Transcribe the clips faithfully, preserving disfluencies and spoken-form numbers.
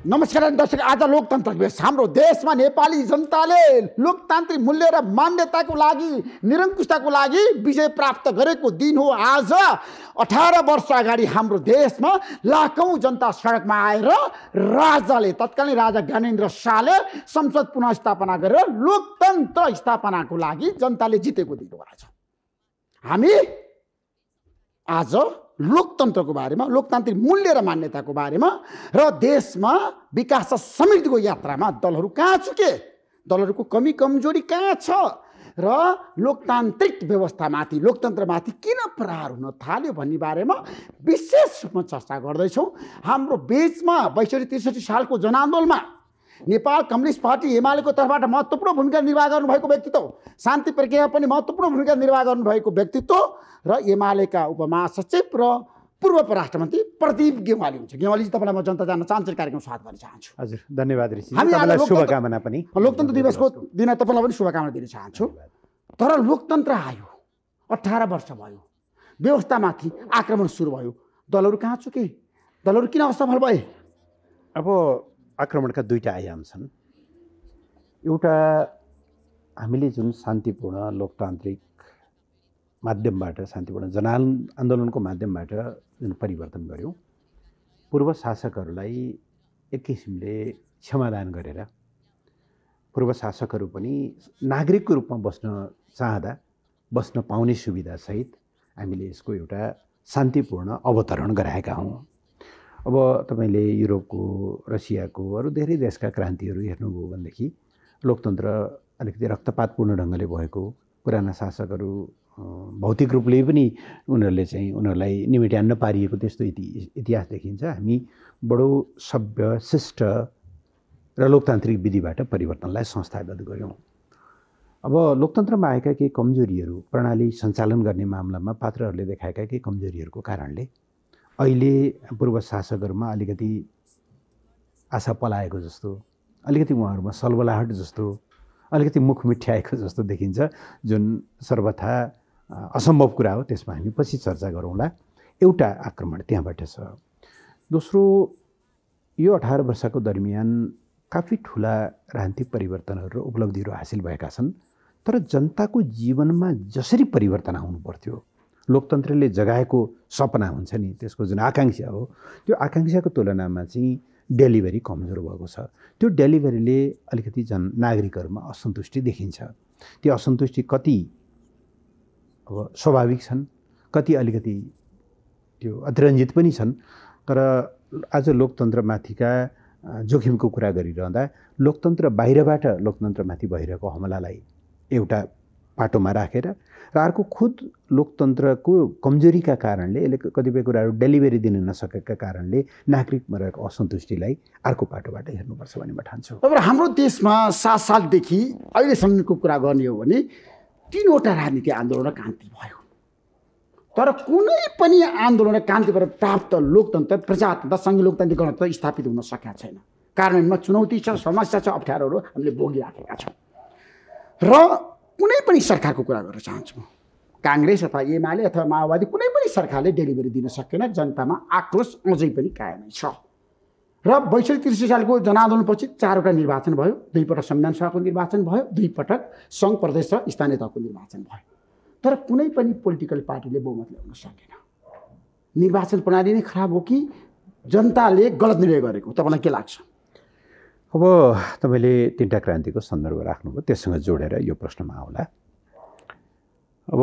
नमस्कार दर्शक, आज लोकतन्त्र दिवस। हाम्रो देशमा नेपाली जनताले लोकतान्त्रिक मूल्य र मान्यताको लागि, निरङ्कुशताको लागि विजय प्राप्त गरेको दिन हो आज। अठार वर्ष अगाडि हाम्रो देशमा लाखौं जनता सडकमा आएर राजाले, तत्कालीन राजा ज्ञानेन्द्र शाहले संसद पुनः स्थापना गरेर लोकतन्त्र स्थापनाको लागि जनताले जितेको दिन हो आज। हामी आज लोकतन्त्रको बारेमा, लोकतान्त्रिक मूल्य र मान्यताको बारेमा र देशमा विकास र समृद्धिको यात्रामा दलहरू कहाँ चुके, दलहरूको कमी कमजोरी कहाँ छ र लोकतान्त्रिक व्यवस्थामाथि, लोकतन्त्रमाथि किन प्रहार हुन थाल्यो भन्ने बारेमा विशेष रूपमा चर्चा गर्दैछौँ। हाम्रो बीचमा बैसठी त्रिसठी सालको जनआन्दोलनमा नेपाल कम्युनिस्ट पार्टी एमालेको तर्फबाट महत्त्वपूर्ण भूमिका निर्वाह गर्नुभएको व्यक्तित्व, शान्ति प्रक्रियामा पनि महत्त्वपूर्ण भूमिका निर्वाह गर्नुभएको व्यक्तित्व र एमालेका उपमहासचिव र पूर्व परराष्ट्रमन्त्री प्रदीप गेवाली हुन्छ। गेवालीजी, तपाईँलाई म जनता जान्न चाहन्छु, कार्यक्रम स्वागत गर्न चाहन्छु। हजुर, धन्यवाद ऋषि, तपाईँलाई शुभकामना पनि। लोकतन्त्र दिवसको दिन तपाईँलाई पनि शुभकामना दिन चाहन्छु। तर लोकतन्त्र आयो, अठार वर्ष भयो, व्यवस्थामाथि आक्रमण सुरु भयो, दलहरू कहाँ चुके, दलहरू किन असफल भए? अब आक्रमणका दुईटा आयाम छन्। एउटा, हामीले जुन शान्तिपूर्ण लोकतान्त्रिक माध्यमबाट, शान्तिपूर्ण जनआन्दोलनको माध्यमबाट जुन परिवर्तन गऱ्यौँ, पूर्व शासकहरूलाई एक किसिमले क्षमादान गरेर, पूर्व शासकहरू पनि नागरिकको रूपमा बस्न चाहँदा बस्न पाउने सुविधासहित हामीले यसको एउटा शान्तिपूर्ण अवतरण गराएका हौँ। अब तपाईँले युरोपको, रसियाको, अरू धेरै देशका क्रान्तिहरू हेर्नुभयो भनेदेखि लोकतन्त्र अलिकति रक्तपातपूर्ण ढङ्गले भएको, पुराना शासकहरू भौतिक रूपले पनि उनीहरूले चाहिँ उनीहरूलाई निमेट्यान्न पारिएको त्यस्तो इति इतिहास देखिन्छ। हामी बडो सभ्य, शिष्ट र लोकतान्त्रिक विधिबाट परिवर्तनलाई संस्थागत गऱ्यौँ। अब लोकतन्त्रमा आएका केही कमजोरीहरू, प्रणाली सञ्चालन गर्ने मामलामा पात्रहरूले देखाएका केही कमजोरीहरूको कारणले अहिले पूर्व शासकहरूमा अलिकति आशा पलाएको जस्तो, अलिकति उहाँहरूमा सलबलाहट जस्तो, अलिकति मुख मिठ्याएको जस्तो देखिन्छ, जुन सर्वथा असम्भव कुरा हो। त्यसमा हामी पछि चर्चा गरौँला। एउटा आक्रमण त्यहाँबाट छ। दोस्रो, यो अठार वर्षको दरमियान काफी ठुला राजनीतिक परिवर्तनहरू र उपलब्धिहरू हासिल भएका छन्, तर जनताको जीवनमा जसरी परिवर्तन आउनु पर्थ्यो, लोकतन्त्रले जगाएको सपना हुन्छ नि, त्यसको जुन आकाङ्क्षा हो, त्यो आकाङ्क्षाको तुलनामा चाहिँ डेलिभरी कमजोर भएको छ। त्यो डेलिभरीले अलिकति जन नागरिकहरूमा असन्तुष्टि देखिन्छ। त्यो असन्तुष्टि कति अब स्वाभाविक छन्, कति अलिकति त्यो अतिरञ्जित पनि छन्। तर आज लोकतन्त्रमाथिका जोखिमको कुरा गरिरहँदा लोकतन्त्र बाहिरबाट लोकतन्त्रमाथि भइरहेको हमलालाई एउटा पाटोमा राखेर र अर्को खुद लोकतन्त्रको कमजोरीका कारणले, यसले कतिपय कुराहरू डेलिभरी दिन नसकेका कारणले नागरिकमा रहेको असन्तुष्टिलाई अर्को पाटोबाट हेर्नुपर्छ भन्ने म ठान्छु। अब हाम्रो देशमा सात सालदेखि अहिलेसम्मको कुरा गर्ने हो भने तीनवटा राजनीतिक आन्दोलन र क्रान्ति भयो, तर कुनै पनि आन्दोलन र क्रान्तिबाट प्राप्त लोकतन्त्र, प्रजातन्त्र, सङ्घीय लोकतान्त्रिक गणतन्त्र स्थापित हुन सकेका छैन। कार्यान्वयनमा चुनौती छ, समस्या छ, अप्ठ्यारोहरू हामीले भोगिराखेका छौँ। र कुनै पनि सरकारको कुरा गर्न चाहन्छु म, काङ्ग्रेस अथवा एमाले अथवा माओवादी, कुनै पनि सरकारले डेलिभरी दिन सकेन। जनतामा आक्रोश अझै पनि कायमै छ। र बैसठी त्रिसठी सालको जनआन्दोलनपछि चारवटा निर्वाचन भयो, दुईपटक संविधान सभाको निर्वाचन भयो, दुईपटक सङ्घ, प्रदेश र स्थानीय तहको निर्वाचन भयो, तर कुनै पनि पोलिटिकल पार्टीले बहुमत ल्याउन सकेन। निर्वाचन प्रणाली नै खराब हो कि जनताले गलत निर्णय गरेको, तपाईँलाई के लाग्छ? अब तपाईँले तिनवटा क्रान्तिको सन्दर्भ राख्नुभयो, त्यससँग जोडेर यो प्रश्नमा आउला। अब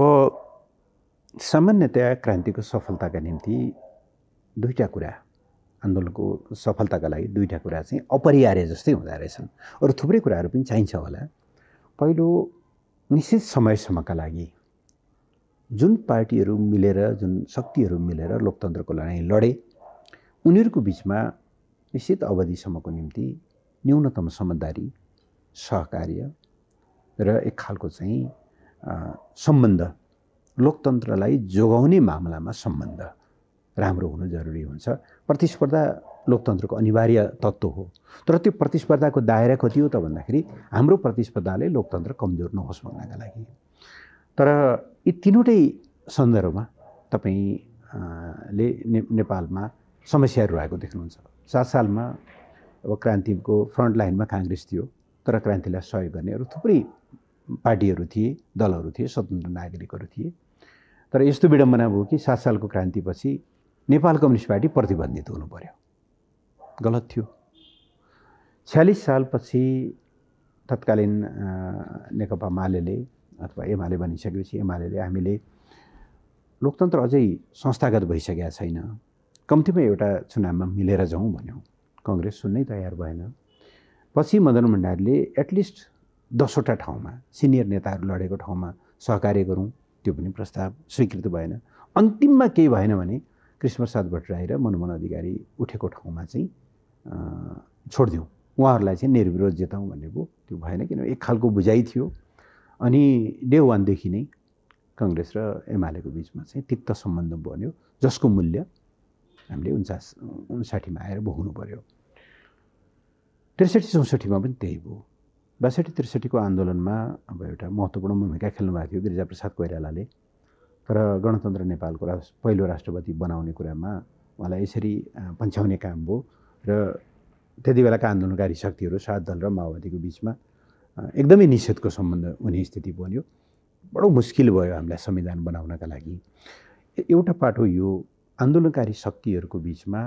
सामान्यतया क्रान्तिको सफलताका निम्ति दुईवटा कुरा, आन्दोलनको सफलताका लागि दुईवटा कुरा चाहिँ अपरिहार्य जस्तै हुँदो रहेछन्। अरू थुप्रै कुराहरू पनि चाहिन्छ होला। पहिलो, निश्चित समयसम्मका लागि जुन पार्टीहरू मिलेर, जुन शक्तिहरू मिलेर लोकतन्त्रको लडाइँ लडे, उनीहरूको बिचमा निश्चित अवधिसम्मको निम्ति न्यूनतम समझदारी, सहकार्य र एक खालको चाहिँ सम्बन्ध, लोकतन्त्रलाई जोगाउने मामलामा सम्बन्ध राम्रो हुनु जरुरी हुन्छ। प्रतिस्पर्धा लोकतन्त्रको अनिवार्य तत्त्व हो, तर त्यो प्रतिस्पर्धाको दायरा कति हो त भन्दाखेरि हाम्रो प्रतिस्पर्धाले लोकतन्त्र कमजोर नहोस् भन्नका लागि। तर यी तीनवटै सन्दर्भमा तपाईँले ने नेपालमा समस्याहरू रहेको देख्नुहुन्छ। सात सालमा अब क्रान्तिको फ्रन्ट लाइनमा काङ्ग्रेस थियो, तर क्रान्तिलाई सहयोग गर्ने अरू थुप्रै पार्टीहरू थिए, दलहरू थिए, स्वतन्त्र नागरिकहरू थिए। तर यस्तो विडम्बना भयो कि सात सालको क्रान्तिपछि नेपाल कम्युनिस्ट पार्टी प्रतिबन्धित हुनु पर्यो। गलत थियो। छ्यालिस सालपछि तत्कालीन नेकपा मालेले अथवा एमाले बनिसकेपछि एमाले हामीले लोकतन्त्र अझै संस्थागत भइसकेका छैन, कम्तीमा एउटा चुनावमा मिलेर जाउँ भन्यौँ। कङ्ग्रेस सुन्नै तयार भएन। पछि मदन भण्डारीले एटलिस्ट दसवटा ठाउँमा सिनियर नेताहरू लडेको ठाउँमा सहकार्य गरौँ, त्यो पनि प्रस्ताव स्वीकृत भएन। अन्तिममा केही भएन भने कृष्णप्रसाद भट्टराई र मनमोहन अधिकारी उठेको ठाउँमा चाहिँ छोडिदिउँ, उहाँहरूलाई चाहिँ निर्विरोध जिताउँ भनेको त्यो भएन, किनभने एक खालको बुझाइ थियो। अनि डे वानदेखि नै कङ्ग्रेस र एमालेको बिचमा चाहिँ तिक्त सम्बन्ध बन्यो, जसको मूल्य हामीले उन्चास उन्साठीमा आएर भोग्नु पर्यो। त्रिसठी चौसठीमा पनि त्यही भयो। बासठी त्रिसठीको आन्दोलनमा अब एउटा महत्त्वपूर्ण भूमिका खेल्नुभएको थियो गिरिजाप्रसाद कोइरालाले। तर गणतन्त्र नेपालको राष्ट्र पहिलो राष्ट्रपति बनाउने कुरामा उहाँलाई यसरी पन्छाउने काम भयो र त्यति बेलाका आन्दोलनकारी शक्तिहरू सात दल र माओवादीको बिचमा एकदमै निषेधको सम्बन्ध हुने स्थिति बन्यो। बडो मुस्किल भयो हामीलाई संविधान बनाउनका लागि। एउटा पाटो यो आन्दोलनकारी शक्तिहरूको बिचमा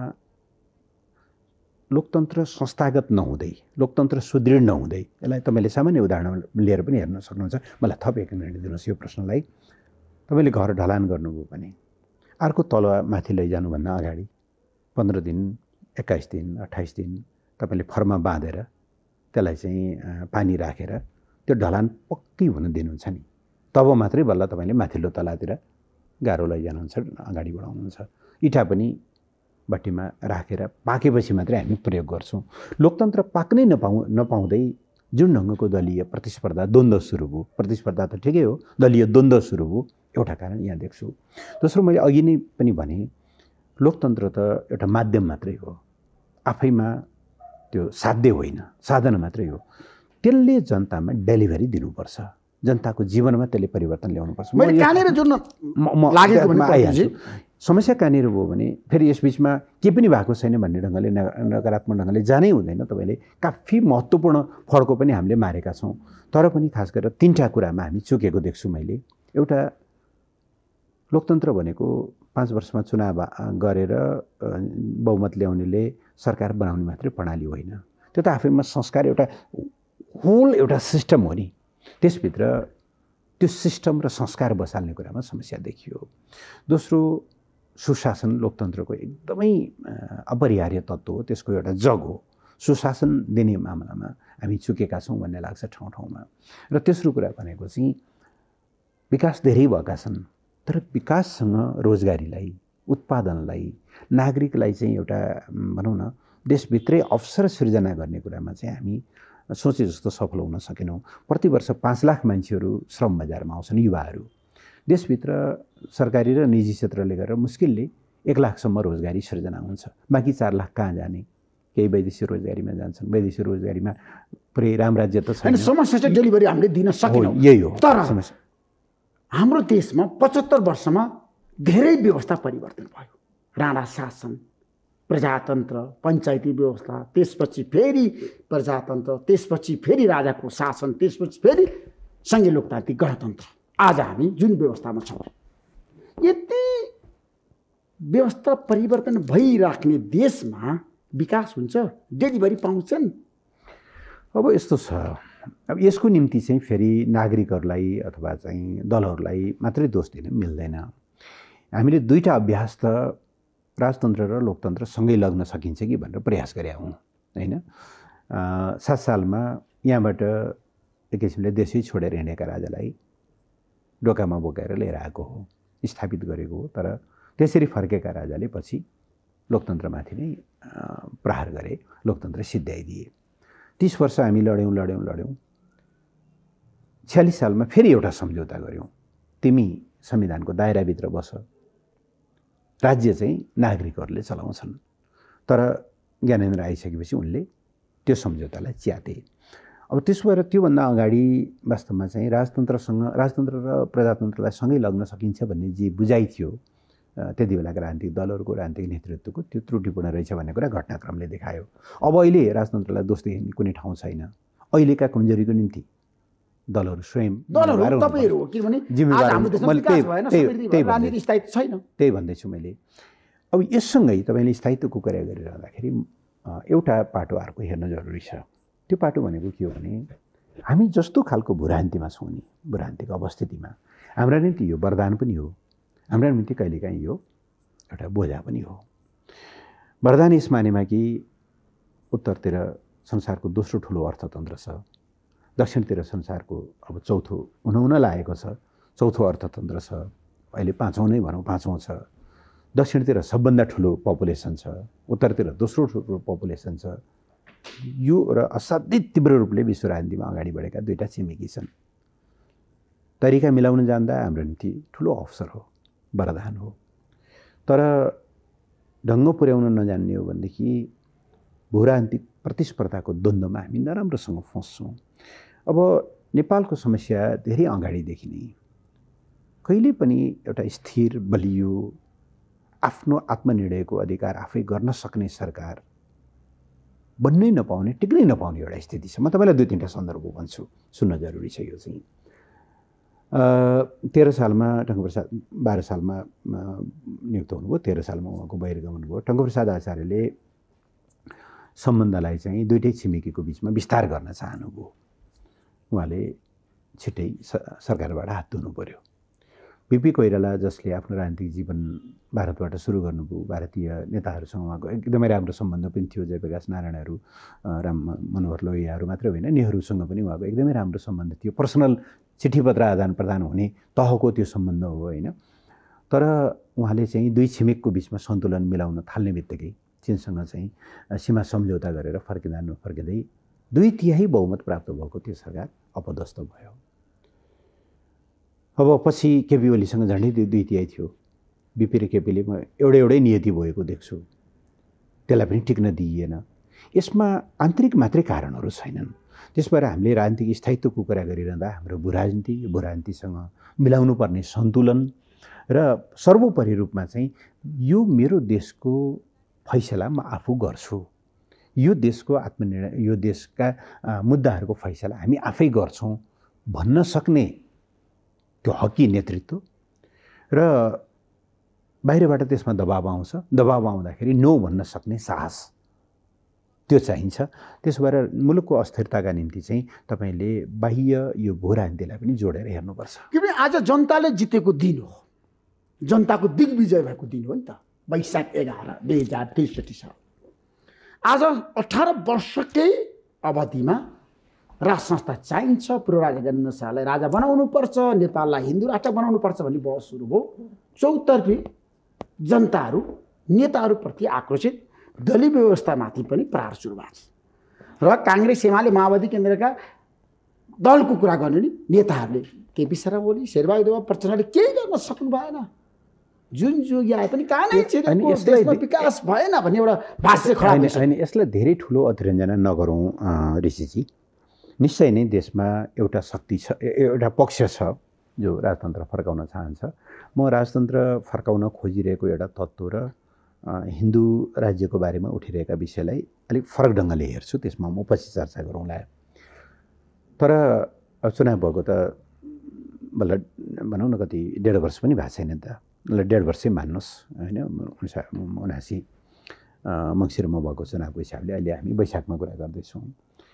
लोकतन्त्र संस्थागत नहुँदै, लोकतन्त्र सुदृढ नहुँदै, यसलाई तपाईँले सामान्य उदाहरण लिएर पनि हेर्न सक्नुहुन्छ। मलाई थप एक मिनट दिनुहोस् यो प्रश्नलाई। तपाईँले घर ढलान गर्नुभयो भने अर्को तल माथि लैजानुभन्दा अगाडि पन्ध्र दिन, एक्काइस दिन, अट्ठाइस दिन तपाईँले फर्मा बाँधेर त्यसलाई चाहिँ पानी राखेर त्यो ढलान पक्कै हुन दिनुहुन्छ नि, तब मात्रै बल्ल तपाईँले माथिल्लो तलातिर गाह्रो लैजानुहुन्छ, अगाडि बढाउनुहुन्छ। इँटा पनि भट्टीमा राखेर पाकेपछि मात्रै हामी प्रयोग गर्छौँ। लोकतन्त्र पाक्नै नपाउ नपाउँदै जुन ढङ्गको दलीय प्रतिस्पर्धा द्वन्द्व सुरु भयो, प्रतिस्पर्धा त ठिकै हो, दलीय द्वन्द्व सुरु भयो, एउटा कारण यहाँ देख्छु। दोस्रो, मैले अघि नै पनि भने लोकतन्त्र त एउटा माध्यम मात्रै हो, आफैमा त्यो साध्य होइन, साधन मात्रै हो। त्यसले जनतामा डेलिभरी दिनुपर्छ, जनताको जीवनमा त्यसले परिवर्तन ल्याउनुपर्छ। मैले कहाँनिर जुन लागेको भने समस्या कहाँनिर भयो भने फेरि यसबिचमा के पनि भएको छैन भन्ने ढङ्गले नकारात्मक ढङ्गले जानै हुँदैन। तपाईँले काफी महत्त्वपूर्ण फड्को पनि हामीले मारेका छौँ, तर पनि खास गरेर तिनवटा कुरामा हामी चुकेको देख्छु मैले। एउटा, लोकतन्त्र भनेको पाँच वर्षमा चुनाव गरेर बहुमत ल्याउनेले सरकार बनाउने मात्रै प्रणाली होइन। त्यो त आफैमा संस्कार, एउटा होल एउटा सिस्टम हो नि। त्यसभित्र त्यो सिस्टम र संस्कार बसाल्ने कुरामा समस्या देखियो। दोस्रो, सुशासन लोकतन्त्रको एकदमै अपरिहार्य तत्त्व हो, त्यसको एउटा जग हो। सुशासन दिने मामलामा हामी चुकेका छौँ भन्ने लाग्छ ठाउँ ठाउँमा। र तेस्रो कुरा भनेको चाहिँ विकास धेरै भएका छन्, तर विकाससँग रोजगारीलाई, उत्पादनलाई, नागरिकलाई चाहिँ एउटा भनौँ न देशभित्रै अवसर सृजना गर्ने कुरामा चाहिँ हामी सोचे जस्तो सफल हुन सकेनौँ। प्रति वर्ष पाँच लाख मान्छेहरू श्रम बजारमा आउँछन्, युवाहरू। देशभित्र सरकारी र निजी क्षेत्रले गरेर मुस्किलले एक लाखसम्म रोजगारी सृजना हुन्छ, बाँकी चार लाख कहाँ जाने? केही वैदेशिक रोजगारीमा जान्छन्, वैदेशिक रोजगारीमा पुरै रामराज्य त छैन। समस्या चाहिँ डेलिभरी हामीले दिन सकेनौँ। यही हो तर समस्या। हाम्रो देशमा पचहत्तर वर्षमा धेरै व्यवस्था परिवर्तन भयो। राणा शासन, प्रजातन्त्र, पञ्चायती व्यवस्था, त्यसपछि फेरि प्रजातन्त्र, त्यसपछि फेरि राजाको शासन, त्यसपछि फेरि सङ्घीय लोकतान्त्रिक गणतन्त्र। आज हामी जुन व्यवस्थामा छौँ, यति व्यवस्था परिवर्तन भइराख्ने देशमा विकास हुन्छ, डेलिभरी पाउँछन्? अब यस्तो छ, अब यसको निम्ति चाहिँ फेरि नागरिकहरूलाई अथवा चाहिँ दलहरूलाई मात्रै दोष दिन मिल्दैन। हामीले दुईवटा अभ्यास त राजतन्त्र र लोकतन्त्र सँगै लग्न सकिन्छ कि भनेर प्रयास गरे हौँ होइन। सात सालमा यहाँबाट एक किसिमले देशै छोडेर हिँडेका राजालाई डोकामा बोकाएर लिएर आएको हो, स्थापित गरेको हो। तर त्यसरी फर्केका राजाले पछि लोकतन्त्रमाथि नै प्रहार गरे, लोकतन्त्र सिद्ध्याइदिए। तीस वर्ष हामी लड्यौँ लड्यौँ लड्यौँ छ्यालिस सालमा फेरि एउटा सम्झौता गऱ्यौँ, तिमी संविधानको दायराभित्र बस, राज्य चाहिँ नागरिकहरूले चलाउँछन्। तर ज्ञानेन्द्र आइसकेपछि उनले त्यो सम्झौतालाई च्याते। अब त्यसो भएर त्योभन्दा अगाडि वास्तवमा चाहिँ राजतन्त्रसँग, राजतन्त्र र प्रजातन्त्रलाई सँगै लग्न सकिन्छ भन्ने जे बुझाइ थियो त्यति बेलाका राजनीतिक दलहरूको राजनीतिक नेतृत्वको त्यो त्रुटिपूर्ण रहेछ भन्ने कुरा घटनाक्रमले देखायो। अब अहिले राजतन्त्रलाई दोष दिने कुनै ठाउँ छैन। अहिलेका कमजोरीको निम्ति दलहरू स्वयं दलहरू तपाईहरु हो किनभने आज हाम्रो देशमा विकास भएन, समृद्धि भएन, राजनीतिक स्थायित्व छैन। त्यही भन्दैछु मैले। अब यससँगै तपाईँले स्थायित्वको कुरा गरिरहँदाखेरि एउटा पाटो अर्को हेर्न जरुरी छ। त्यो पाटो भनेको के हो भने हामी जस्तो खालको भूरान्तिमा छौँ नि, भूरान्तिको अवस्थितिमा हाम्रा निम्ति यो वरदान पनि हो, हाम्रा निम्ति कहिलेकाहीँ यो एउटा बोझा पनि हो। वरदान यस मानेमा कि उत्तरतिर संसारको दोस्रो ठुलो अर्थतन्त्र छ, दक्षिणतिर संसारको अब चौथो हुन हुन लागेको छ, चौथो अर्थतन्त्र छ, अहिले पाँचौँ नै भनौँ पाँचौँ छ। दक्षिणतिर सबभन्दा ठुलो पपुलेसन छ, उत्तरतिर दोस्रो ठुलो पपुलेसन छ। यो र असाध्यै तीव्र रूपले विश्व राजनीतिमा अगाडि बढेका दुईटा छिमेकी छन्। तरिका मिलाउन जान्दा हाम्रो निम्ति ठुलो अवसर हो, वरदान हो। तर ढङ्ग पुर्याउन नजान्ने हो भनेदेखि भूराजनीतिक प्रतिस्पर्धाको द्वन्द्वमा हामी नराम्रोसँग फस्छौँ। अब नेपालको समस्या धेरै अगाडिदेखि नै कहिले पनि एउटा स्थिर बलियो आफ्नो आत्मनिर्णयको अधिकार आफै गर्न सक्ने सरकार बन्नै नपाउने, टिक्नै नपाउने एउटा स्थिति छ। म तपाईँलाई दुई तिनवटा सन्दर्भ भन्छु, सुन्न जरुरी छ। यो चाहिँ तेह्र सालमा टङ्कप्रसाद बाह्र सालमा नियुक्त हुनुभयो, तेह्र सालमा उहाँको बहिर्गमन भयो। टङ्कप्रसाद आचार्यले सम्बन्धलाई चाहिँ दुईटै छिमेकीको बिचमा विस्तार गर्न चाहनुभयो। उहाँले छिट्टै सरकारबाट हात धुनु पर्यो। बिपी कोइराला जसले आफ्नो राजनीतिक जीवन भारतबाट सुरु गर्नुभयो, भारतीय नेताहरूसँग उहाँको एकदमै राम्रो सम्बन्ध पनि थियो। जयप्रकाश नारायणहरू, राम मनोहर लोहियाहरू मात्रै होइन, नेहरूसँग पनि उहाँको एकदमै राम्रो सम्बन्ध थियो। पर्सनल चिठी पत्र आदान प्रदान हुने तहको त्यो सम्बन्ध हो होइन। तर उहाँले चाहिँ दुई छिमेकको बिचमा सन्तुलन मिलाउन थाल्ने बित्तिकै चीनसँग चाहिँ सीमा सम्झौता गरेर फर्किँदा नफर्किँदै दुई तिहाई बहुमत प्राप्त भएको त्यो सरकार अपदस्थ भयो। अब पछि केपी ओलीसँग झन्डै दुई तिहाई थियो। बिपी र केपीले म एउटै एउटै नियति भएको देख्छु, त्यसलाई पनि टिक्न दिइएन। यसमा आन्तरिक मात्रै कारणहरू छैनन्। त्यसबाट हामीले राजनीतिक स्थायित्वको कुरा गरिरहँदा हाम्रो भूराजनीति, भूराजनीतिसँग मिलाउनु पर्ने सन्तुलन र सर्वोपरि रूपमा चाहिँ यो मेरो देशको फैसला म आफू गर्छु, यो देशको आत्मनिर्णय, यो देशका मुद्दाहरूको फैसला हामी आफै गर्छौँ भन्न सक्ने त्यो हकी नेतृत्व र बाहिरबाट त्यसमा दबाब आउँछ। दबाब आउँदाखेरि नो भन्न सक्ने साहस त्यो चाहिन्छ। त्यसो भएर मुलुकको अस्थिरताका निम्ति चाहिँ तपाईँले बाह्य यो भूराजनीतिलाई पनि जोडेर हेर्नुपर्छ। किनभने आज जनताले जितेको दिन हो, जनताको दिग्विजय भएको दिन हो नि त, वैशाख एघार दुई हजार त्रिसठी साल। आज अठार वर्षकै अवधिमा राज संस्था चाहिन्छ, पूर्व राजा गणेन्द्र शाहलाई राजा बनाउनु पर्छ, नेपाललाई हिन्दू राष्ट्र बनाउनु पर्छ भन्ने बहस सुरु भयो। चौतर्फी जनताहरू नेताहरूप्रति आक्रोशित, दलीय व्यवस्थामाथि पनि प्रहार सुरु भएको छ। र काङ्ग्रेस एमाले माओवादी केन्द्रका दलको कुरा गर्ने नि नेताहरूले केपी शर्मा ओली, शेरबहादुर देउवा प्रचण्डले केही गर्न सक्नु भएन। जुन जोगी आए पनि कहाँ नै छिरेको, देशमा विकास भएन भन्ने एउटा भाष्य खडा भइसक्यो। होइन, यसलाई धेरै ठुलो अतिरञ्जना नगरौँ ऋषिजी। निश्चय नै देशमा एउटा शक्ति छ, एउटा पक्ष छ जो राजतन्त्र फर्काउन चाहन्छ। म राजतन्त्र फर्काउन खोजिरहेको एउटा तत्त्व र हिन्दू राज्यको बारेमा उठिरहेका विषयलाई अलिक फरक ढङ्गले हेर्छु, त्यसमा म पछि चर्चा गरौँला। तर चुनाव भएको त बल्ल भनौँ न कति डेढ वर्ष पनि भएको छैन त, ल डेढ वर्षै मान्नुहोस् होइन। उन्सा उनासी मङ्सिरमा भएको चुनावको हिसाबले अहिले हामी वैशाखमा कुरा गर्दैछौँ।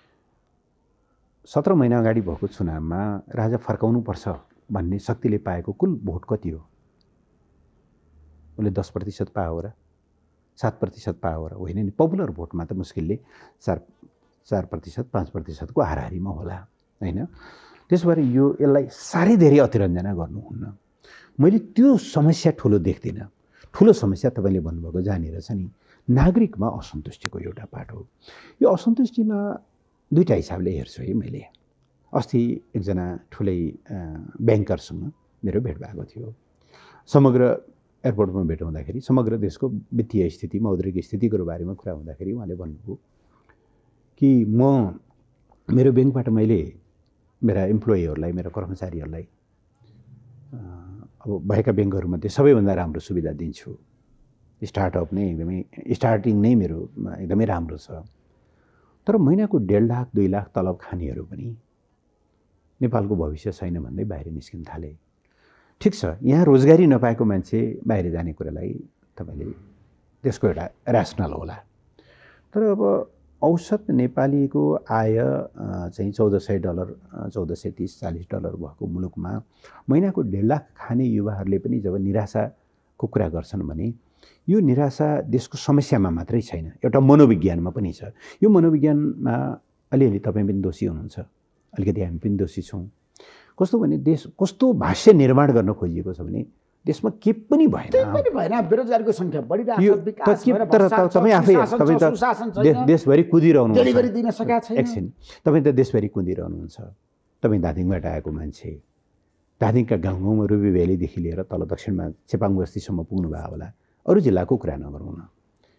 सत्र महिना अगाडि भएको चुनावमा राजा फर्काउनुपर्छ भन्ने शक्तिले पाएको कुल भोट कति हो? उसले दस प्रतिशत पायो र सात प्रतिशत पायो र होइन नि। पपुलर भोटमा त मुस्किलले चार चार प्रतिशत पाँच प्रतिशतको हाराहारीमा होला होइन। त्यसो भएर यो यसलाई साह्रै धेरै अतिरञ्जना गर्नुहुन्न। मैले त्यो समस्या ठुलो देख्दिनँ। ठुलो समस्या तपाईँले भन्नुभएको जहाँनिर छ नि, नागरिकमा असन्तुष्टिको एउटा पाठ हो। यो असन्तुष्टिमा दुईवटा हिसाबले हेर्छु है मैले। अस्ति एकजना ठुलै ब्याङ्करसँग मेरो भेट भएको थियो। समग्र एयरपोर्टमा भेट हुँदाखेरि समग्र देशको वित्तीय स्थिति, मौद्रिक स्थितिको बारेमा कुरा हुँदाखेरि उहाँले भन्नुभयो कि म मेरो ब्याङ्कबाट मैले मेरा इम्प्लोइहरूलाई, मेरा कर्मचारीहरूलाई अब भएका ब्याङ्कहरूमध्ये सबैभन्दा राम्रो सुविधा दिन्छु, स्टार्टअप नै एकदमै स्टार्टिङ नै मेरो एकदमै राम्रो छ। तर महिनाको डेढ लाख दुई लाख तलब खानेहरू पनि नेपालको भविष्य छैन भन्दै बाहिर निस्किन थाले। ठिक छ, यहाँ रोजगारी नपाएको मान्छे बाहिर जाने कुरालाई तपाईँले त्यसको एउटा ऱ्यासनल होला। तर अब औसत नेपालीको आय चाहिँ चौध सय डलर चौध सय तिस चालिस डलर भएको मुलुकमा महिनाको डेढ लाख खाने युवाहरूले पनि जब निराशाको कुरा गर्छन् भने यो निराशा देशको समस्यामा मात्रै छैन, एउटा मनोविज्ञानमा पनि छ। यो मनोविज्ञानमा अलिअलि तपाईँ पनि दोषी हुनुहुन्छ, अलिकति हामी पनि दोषी छौँ। कस्तो भने देश कस्तो भाष्य निर्माण गर्न खोजिएको छ भने देशमा के पनि भएन, पनि भएन, बेरोजगारीको संख्या बढिरहेको छ, विकास भएर तपाईँ आफै तपाईँ त देशभरि कुदिरहनु डेलिभरी दिन सकेका छैन। एकछिन, तपाईँ त देशभरि कुदिरहनुहुन्छ। तपाईँ धादिङबाट आएको मान्छे, धादिङका गाउँ गाउँमा रुबी भ्यालीदेखि लिएर तल दक्षिणमा चेपाङ बस्तीसम्म पुग्नु भयो होला, अरू जिल्लाको कुरा नगरौँ न।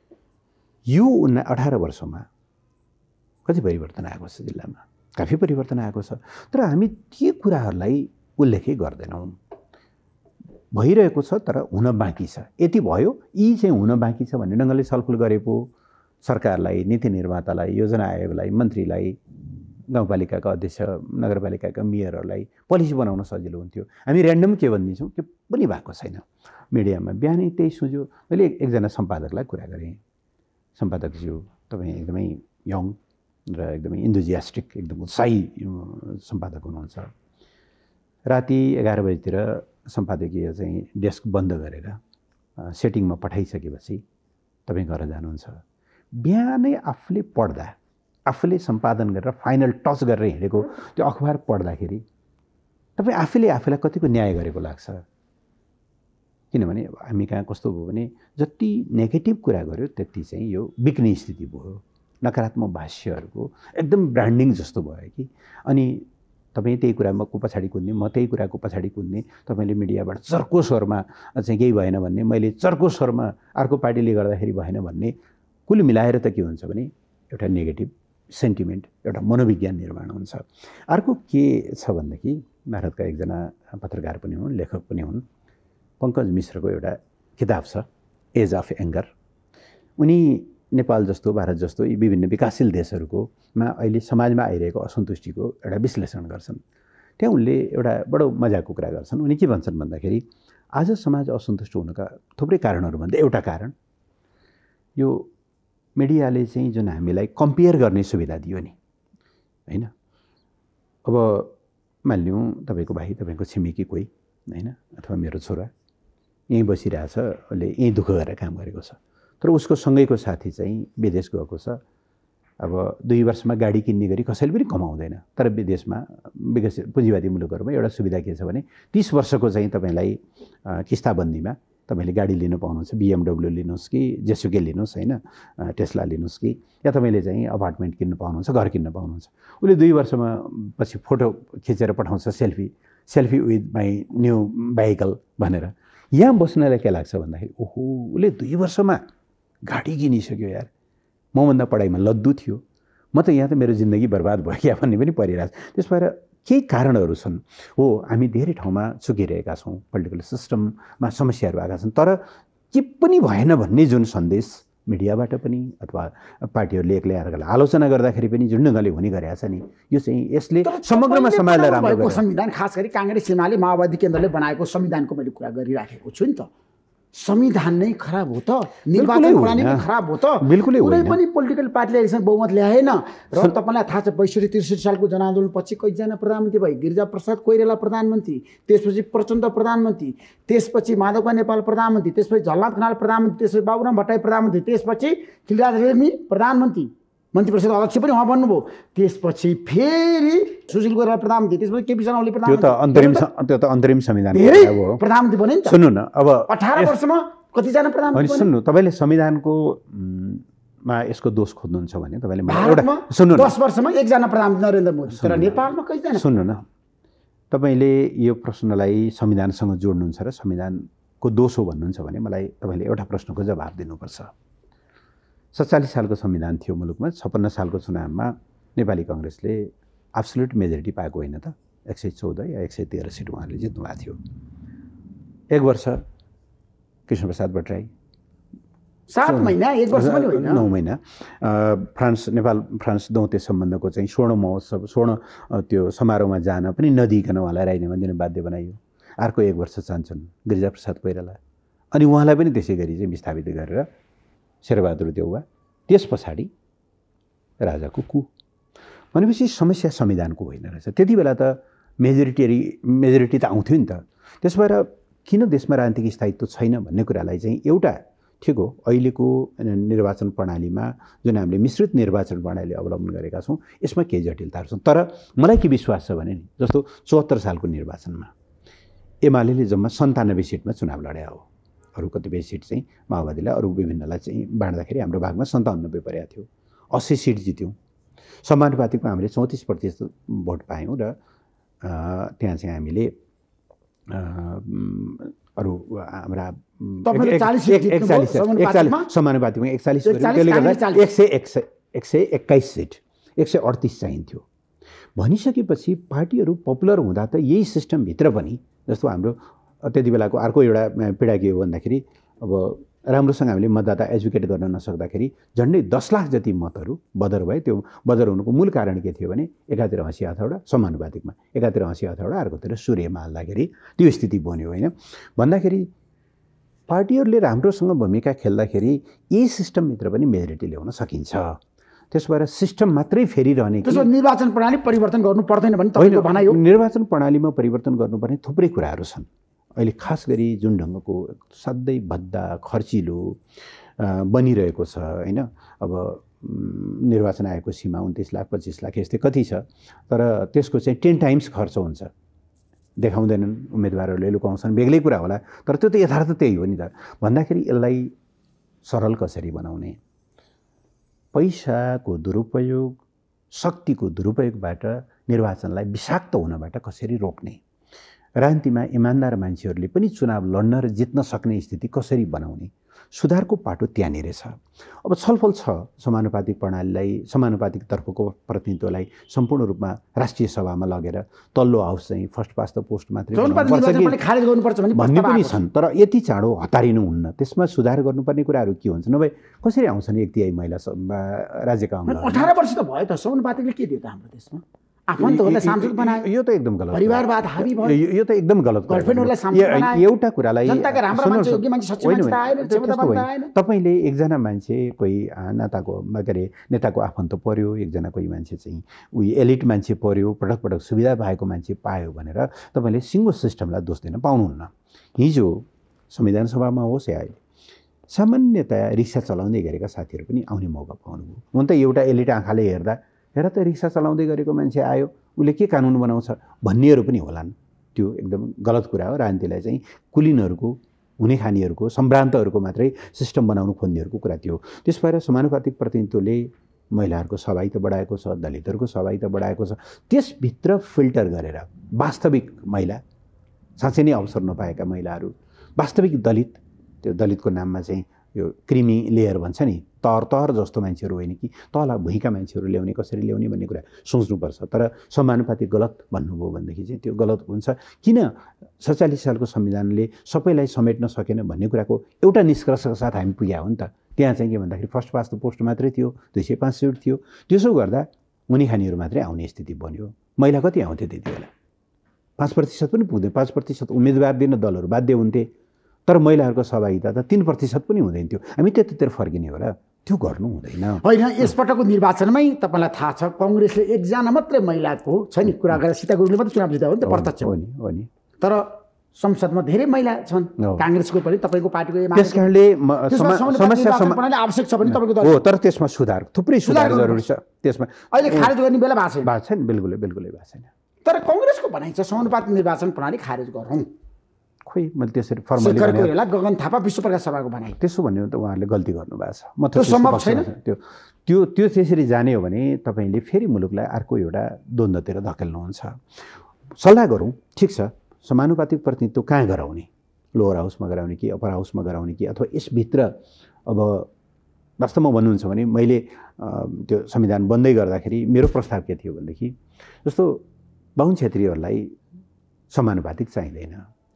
यो उन्ना अठार वर्षमा कति परिवर्तन आएको छ जिल्लामा, काफी परिवर्तन आएको छ। तर हामी ती कुराहरूलाई उल्लेखै गर्दैनौँ। भइरहेको छ तर हुन बाँकी छ, यति भयो, यी चाहिँ हुन बाँकी छ भन्ने ढङ्गले छलफल गरे पो सरकारलाई, नीति निर्मातालाई, योजना आयोगलाई, मन्त्रीलाई, गाउँपालिकाका अध्यक्ष, नगरपालिकाका मेयरहरूलाई पोलिसी बनाउन सजिलो हुन्थ्यो। हामी ऱ्यान्डम के भनिदिन्छौँ, के पनि भएको छैन। मिडियामा बिहानै त्यही सुझ्यो। मैले एकजना सम्पादकलाई कुरा गरेँ, सम्पादकज्यू तपाईँ एकदमै यङ र एकदमै इन्थुजियास्टिक, एकदम उत्साही सम्पादक हुनुहुन्छ। राति एघार बजीतिर सम्पादकीय चाहिँ डेस्क बन्द गरेर सेटिङमा पठाइसकेपछि तपाईँ घर जानुहुन्छ। बिहानै आफूले पढ्दा, आफूले सम्पादन गरेर फाइनल टच गरेर हिँडेको त्यो अखबार पढ्दाखेरि तपाईँ आफैले आफूलाई कतिको न्याय गरेको लाग्छ। किनभने हामी कहाँ कस्तो भयो भने जति नेगेटिभ कुरा गर्यो त्यति चाहिँ यो बिक्ने स्थिति भयो, नकारात्मक भाष्यहरूको एकदम ब्रान्डिङ जस्तो भयो कि। अनि तपाईँ त्यही कुरामा को पछाडि कुद्ने, म त्यही कुराको पछाडि कुद्ने, तपाईँले मिडियाबाट चर्को स्वरमा चाहिँ केही भएन भन्ने, मैले चर्को स्वरमा अर्को पार्टीले गर्दाखेरि भएन भन्ने, कुल मिलाएर त के हुन्छ भने एउटा नेगेटिभ सेन्टिमेन्ट, एउटा मनोविज्ञान निर्माण हुन्छ। अर्को के छ भनेदेखि भारतका एकजना पत्रकार पनि हुन्, लेखक पनि हुन्, पङ्कज मिश्रको एउटा किताब छ एज अफ एङ्गर। उनी नेपाल जस्तो, भारत जस्तो यी विभिन्न विकासशील देशहरूकोमा अहिले समाजमा आइरहेको असन्तुष्टिको एउटा विश्लेषण गर्छन्। त्यहाँ उनले एउटा बडो मजाको कुरा गर्छन्। उनी के भन्छन् भन्दाखेरि आज समाज असन्तुष्ट हुनका थुप्रै कारणहरूभन्दा एउटा कारण यो मिडियाले चाहिँ जुन हामीलाई कम्पेयर गर्ने सुविधा दियो नि, होइन। अब मानिलिउँ तपाईँको भाइ, तपाईँको छिमेकी कोही, होइन, अथवा मेरो छोरा यहीँ बसिरहेछ, उसले यहीँ दुःख गरेर काम गरेको छ, तर उसको सँगैको साथी चाहिँ विदेश गएको छ। अब दुई वर्षमा गाडी किन्ने गरी कसैले पनि कमाउँदैन। तर विदेशमा विकसित पुँजीवादी मुलुकहरूमा एउटा सुविधा के छ भने तीस वर्षको चाहिँ तपाईँलाई किस्ताबन्दीमा तपाईँले गाडी लिन पाउनुहुन्छ। बिएमडब्ल्यू लिनुहोस् कि जेसुके लिनुहोस्, होइन, टेस्ला लिनुहोस् कि, या तपाईँले चाहिँ अपार्टमेन्ट किन्न पाउनुहुन्छ, घर किन्न पाउनुहुन्छ। उसले दुई वर्षमा पछि फोटो खिचेर पठाउँछ, selfie selfie with my new vehicle भनेर। यहाँ बस्नलाई के लाग्छ भन्दाखेरि ओहो, उसले दुई वर्षमा गाडी किनिसक्यो यार, मभन्दा पढाइमा लद्दु थियो, म त यहाँ त मेरो जिन्दगी बर्बाद भयो क्या भन्ने पनि परिरहेछ। त्यस भएर केही कारणहरू छन्। हो, हामी धेरै ठाउँमा चुकिरहेका छौँ, पोलिटिकल सिस्टममा समस्याहरू आएका छन्, तर के पनि भएन भन्ने जुन सन्देश मिडियाबाट पनि अथवा पार्टीहरूले एक्लै अर्कालाई आलोचना गर्दाखेरि पनि जुन ढङ्गले हुने गरेका छ नि, यो चाहिँ यसले समग्रमा समाजलाई राम्रो गरेको संविधान, खास गरी काङ्ग्रेस एमाले माओवादी केन्द्रले बनाएको संविधानको मैले कुरा गरिराखेको छु नि त। संविधान नै खराब हो त, निर्वाचन प्रणाली नै खराब हो त, बिल्कुलै कुनै पनि पोलिटिकल पार्टीले अहिलेसम्म बहुमत ल्याएन। र तपाईँलाई थाहा छ बैसठी त्रिसठी सालको जनआन्दोलनपछि कतिजना प्रधानमन्त्री भए? गिरिजा प्रसाद कोइराला प्रधानमन्त्री, त्यसपछि प्रचण्ड प्रधानमन्त्री, त्यसपछि माधवका नेपाल प्रधानमन्त्री, त्यसपछि झलनाथ खनाल प्रधानमन्त्री, त्यसपछि बाबुराम भट्टराई प्रधानमन्त्री, त्यसपछि खिलराज रेग्मी प्रधानमन्त्री, मन्त्री परिषद अध्यक्ष पनि उहाँ बन्नुभयो। त्यसपछि फेरि सुशील कोइराला प्रधानमन्त्री, त्यसपछि केपी शर्मा ओली प्रधानमन्त्री। त्यो त अन्तरिम त्यो त अन्तरिम संविधान हो, प्रधानमन्त्री बने नि त। सुन्नु न, अब अठार वर्षमा कतिजना प्रधानमन्त्री? सुन्नु, तपाईँले संविधानको मा यसको दोष खोज्नुहुन्छ भने तपाईँले भारतमा सुन्नु, दस वर्षमा एकजना प्रधानमन्त्री नरेन्द्र मोदी, तर नेपालमा कतिजना? सुन्नु न, तपाईँले यो प्रश्नलाई संविधानसँग जोड्नुहुन्छ र संविधानको दोष हो भन्नुहुन्छ भने मलाई तपाईँले एउटा प्रश्नको जवाब दिनुपर्छ। सत्तालिस सालको संविधान थियो मुलुकमा, छप्पन्न सालको चुनावमा नेपाली कङ्ग्रेसले एब्सोल्युट मेजोरिटी पाएको होइन त, एक सय चौध या एक सय तेह्र सिट उहाँहरूले जित्नु भएको थियो। एक वर्ष कृष्णप्रसाद भट्टराई, सात महिना एक वर्ष पनि होइन, नौ महिना फ्रान्स नेपाल फ्रान्स दौत्य सम्बन्धको चाहिँ स्वर्ण महोत्सव स्वर्ण त्यो समारोहमा जान पनि नदिइकन उहाँलाई राजीनामा दिन बाध्य बनाइयो। अर्को एक वर्ष चाहन्छन् गिरिजाप्रसाद कोइराला, अनि उहाँलाई पनि त्यसै गरी चाहिँ विस्थापित गरेर शेरबहादुर देउवा, त्यस पछाडि राजाको कु। भनेपछि समस्या संविधानको होइन रहेछ। त्यति बेला त मेजोरिटेरी मेजोरिटी त आउँथ्यो नि त। त्यस भएर किन देशमा राजनीतिक स्थायित्व छैन भन्ने कुरालाई चाहिँ एउटा ठिक हो, अहिलेको निर्वाचन प्रणालीमा जुन हामीले मिश्रित निर्वाचन प्रणाली अवलम्बन गरेका छौँ यसमा केही जटिलताहरू छन्। तर मलाई के विश्वास छ भने नि, जस्तो चौहत्तर सालको निर्वाचनमा एमाले जम्मा सन्तानब्बे सिटमा चुनाव लड्या हो। अरू कतिपय सिट चाहिँ माओवादीलाई अरू विभिन्नलाई चाहिँ बाँड्दाखेरि हाम्रो भागमा सन्तानब्बे परेको थियो, अस्सी सिट जित्यौँ। समानुपातिकमा हामीले चौतिस प्रतिशत भोट पायौँ र त्यहाँ चाहिँ हामीले अरू हाम्रा एकचालिस समानुपातिकमा एकचालिस, त्यसले गर्दा एक सय एक सय एक सय एक्काइस सिट एक सय अडतिस चाहिन्थ्यो। भनिसकेपछि पार्टीहरू पपुलर हुँदा त यही सिस्टमभित्र पनि, जस्तो हाम्रो त्यति बेलाको अर्को एउटा पीडा के हो भन्दाखेरि, अब राम्रोसँग हामीले मतदाता एजुकेट गर्न नसक्दाखेरि झन्डै दस लाख जति मतहरू बदर भए। त्यो बदर हुनुको मूल कारण के थियो भने एकातिर हँसी हथौडा समानुपातिकमा, एकातिर हँसी हथौडा अर्कोतिर सूर्यमा हाल्दाखेरि त्यो स्थिति बन्यो होइन। भन्दाखेरि पार्टीहरूले राम्रोसँग भूमिका खेल्दाखेरि यही सिस्टमभित्र पनि मेजोरिटी ल्याउन सकिन्छ। त्यस भएर सिस्टम मात्रै फेरिरहने, त्यसो निर्वाचन प्रणाली परिवर्तन गर्नु पर्दैन भने तपाईँको भनाइ हो। निर्वाचन प्रणालीमा परिवर्तन गर्नुपर्ने थुप्रै कुराहरू छन्। अहिले खास गरी जुन ढङ्गको सधैँ भद्दा खर्चिलो बनिरहेको छ होइन, अब निर्वाचन आयोगको सीमा उन्तिस लाख पच्चिस लाख यस्तै कति छ, तर त्यसको चाहिँ टेन टाइम्स खर्च हुन्छ। देखाउँदैनन् उम्मेदवारहरूले, लुकाउँछन्, बेग्लै कुरा होला, तर त्यो त यथार्थ त्यही हो नि त। भन्दाखेरि यसलाई सरल कसरी बनाउने, पैसाको दुरुपयोग शक्तिको दुरुपयोगबाट निर्वाचनलाई विषाक्त हुनबाट कसरी रोक्ने, राजनीतिमा इमान्दार मान्छेहरूले पनि चुनाव लड्न र जित्न सक्ने स्थिति कसरी बनाउने, सुधारको पाटो त्यहाँनिर छ। अब छलफल छ समानुपातिक प्रणालीलाई, समानुपातिक तर्फको प्रतिनिधित्वलाई सम्पूर्ण रूपमा राष्ट्रिय सभामा लगेर तल्लो हाउस चाहिँ फर्स्ट पास द पोस्ट मात्रै खारेज गर्नुपर्छ भन्ने पनि छन्। तर यति चाँडो हतारिनु हुन्न, त्यसमा सुधार गर्नुपर्ने कुराहरू के हुन्छ, नभए कसरी आउँछन् एक तिहाई महिला राज्यका अठार वर्ष त भयो त, समानुपातिकले के दियो त हाम्रो देशमा? आफन्तहरूलाई सांसद बनायो, यो त एकदम गलत। परिवारवाद हाबी भयो, यो त एकदम गलत। गर्लफ्रेन्डहरूलाई सांसद बनायो, एउटा कुरालाई जनताका राम्रा मान्छे योग्य मान्छे सच्चा मान्छे आएन, क्षमता आएन। तपाईले एकजना मान्छे कोही नेताको के अरे नेताको आफन्त पर्यो, एकजना कोही मान्छे चाहिँ उही एलिट मान्छे पर्यो, पटक पटक सुविधा पाएको मान्छे पायो भनेर तपाईले सिङ्गो सिस्टमलाई दोष दिन पाउनुहुन्न। हिजो संविधान सभामा होस् या अहिले सामान्यतया रिक्सा चलाउँदै गरेका साथीहरू पनि आउने मौका पाउनुभयो। हुन त एउटा एलिट आँखाले हेर्दा हेर त रिक्सा चलाउँदै गरेको मान्छे आयो, उसले के कानुन बनाउँछ भन्नेहरू पनि होलान्। त्यो एकदम गलत कुरा हो। राजनीतिलाई चाहिँ कुलीनहरूको, हुने खानीहरूको, सम्भ्रान्तहरूको मात्रै सिस्टम बनाउनु खोज्नेहरूको कुरा थियो। त्यस भएर समानुपातिक प्रतिनिधित्वले महिलाहरूको सहभागिता बढाएको छ, दलितहरूको सहभागिता बढाएको छ। त्यसभित्र फिल्टर गरेर वास्तविक महिला, साँच्चै नै अवसर नपाएका महिलाहरू, वास्तविक दलित, त्यो दलितको नाममा चाहिँ यो क्रिमी लेयर भन्छ नि, तर तर जस्तो मान्छेहरू होइन कि तल भुइँका मान्छेहरू ल्याउने, कसरी ल्याउने भन्ने कुरा सोच्नुपर्छ। तर समानुपातिक गलत भन्नुभयो भनेदेखि चाहिँ त्यो गलत हुन्छ। किन सत्तालिस सालको संविधानले सबैलाई समेट्न सकेन भन्ने कुराको एउटा निष्कर्षका साथ हामी पुग्या हो नि त। त्यहाँ चाहिँ के भन्दाखेरि फर्स्ट पास द पोस्ट मात्रै थियो, दुई सय पाँच सिट थियो। त्यसो गर्दा उनी खानीहरू मात्रै आउने स्थिति बन्यो। महिला कति आउँथे त्यति बेला? पाँच प्रतिशत पनि पुग्दैन। पाँच प्रतिशत उम्मेदवार दिन दलहरू बाध्य हुन्थे, तर महिलाहरूको सहभागिता त तीन प्रतिशत पनि हुँदैन थियो। हामी त्यतातिर फर्किने हो र? त्यो गर्नु हुँदैन होइन। यसपटकको निर्वाचनमै तपाईँलाई थाहा छ कङ्ग्रेसले एकजना मात्रै महिलाको छ नि कुरा गरेर सीता गुरुङले मात्रै चुनाव जितायो नि त, प्रत्यक्ष हो नि हो नि। तर संसदमा धेरै महिला छन् काङ्ग्रेसको पनि, तपाईँको पार्टीको। त्यस कारणले समस्या आवश्यक छ भने तपाईँको हो, तर त्यसमा सुधार, थुप्रै सुधार जरुरी छ। त्यसमा अहिले खारेज गर्ने बेला भएको छैन, भएको छैन, बिल्कुलै बिल्कुलै भएको छैन। तर कङ्ग्रेसको भनाइ छ समानुपातिक निर्वाचन प्रणाली खारेज गरौँ। खोइ मैले त्यसरी फर्मली भने गगन थापा विश्वप्रकाश सभाको भनाइ, त्यसो भन्यो त उहाँहरूले गल्ती गर्नुभएको छ। म त्यो सम्भव छैन। त्यो त्यो त्यो त्यसरी जाने हो भने तपाईँले फेरि मुलुकलाई अर्को एउटा द्वन्द्वतिर धकेल्नुहुन्छ। सल्लाह गरौँ, ठिक छ, समानुपातिक प्रतिनिधित्व कहाँ गराउने, लोअर हाउसमा गराउने कि अप्पर हाउसमा गराउने कि अथवा यसभित्र अब वास्तवमा भन्नुहुन्छ भने मैले त्यो संविधान बन्दै गर्दाखेरि मेरो प्रस्ताव के थियो भनेदेखि जस्तो बाहुन क्षेत्रीहरूलाई समानुपातिक चाहिँदैन,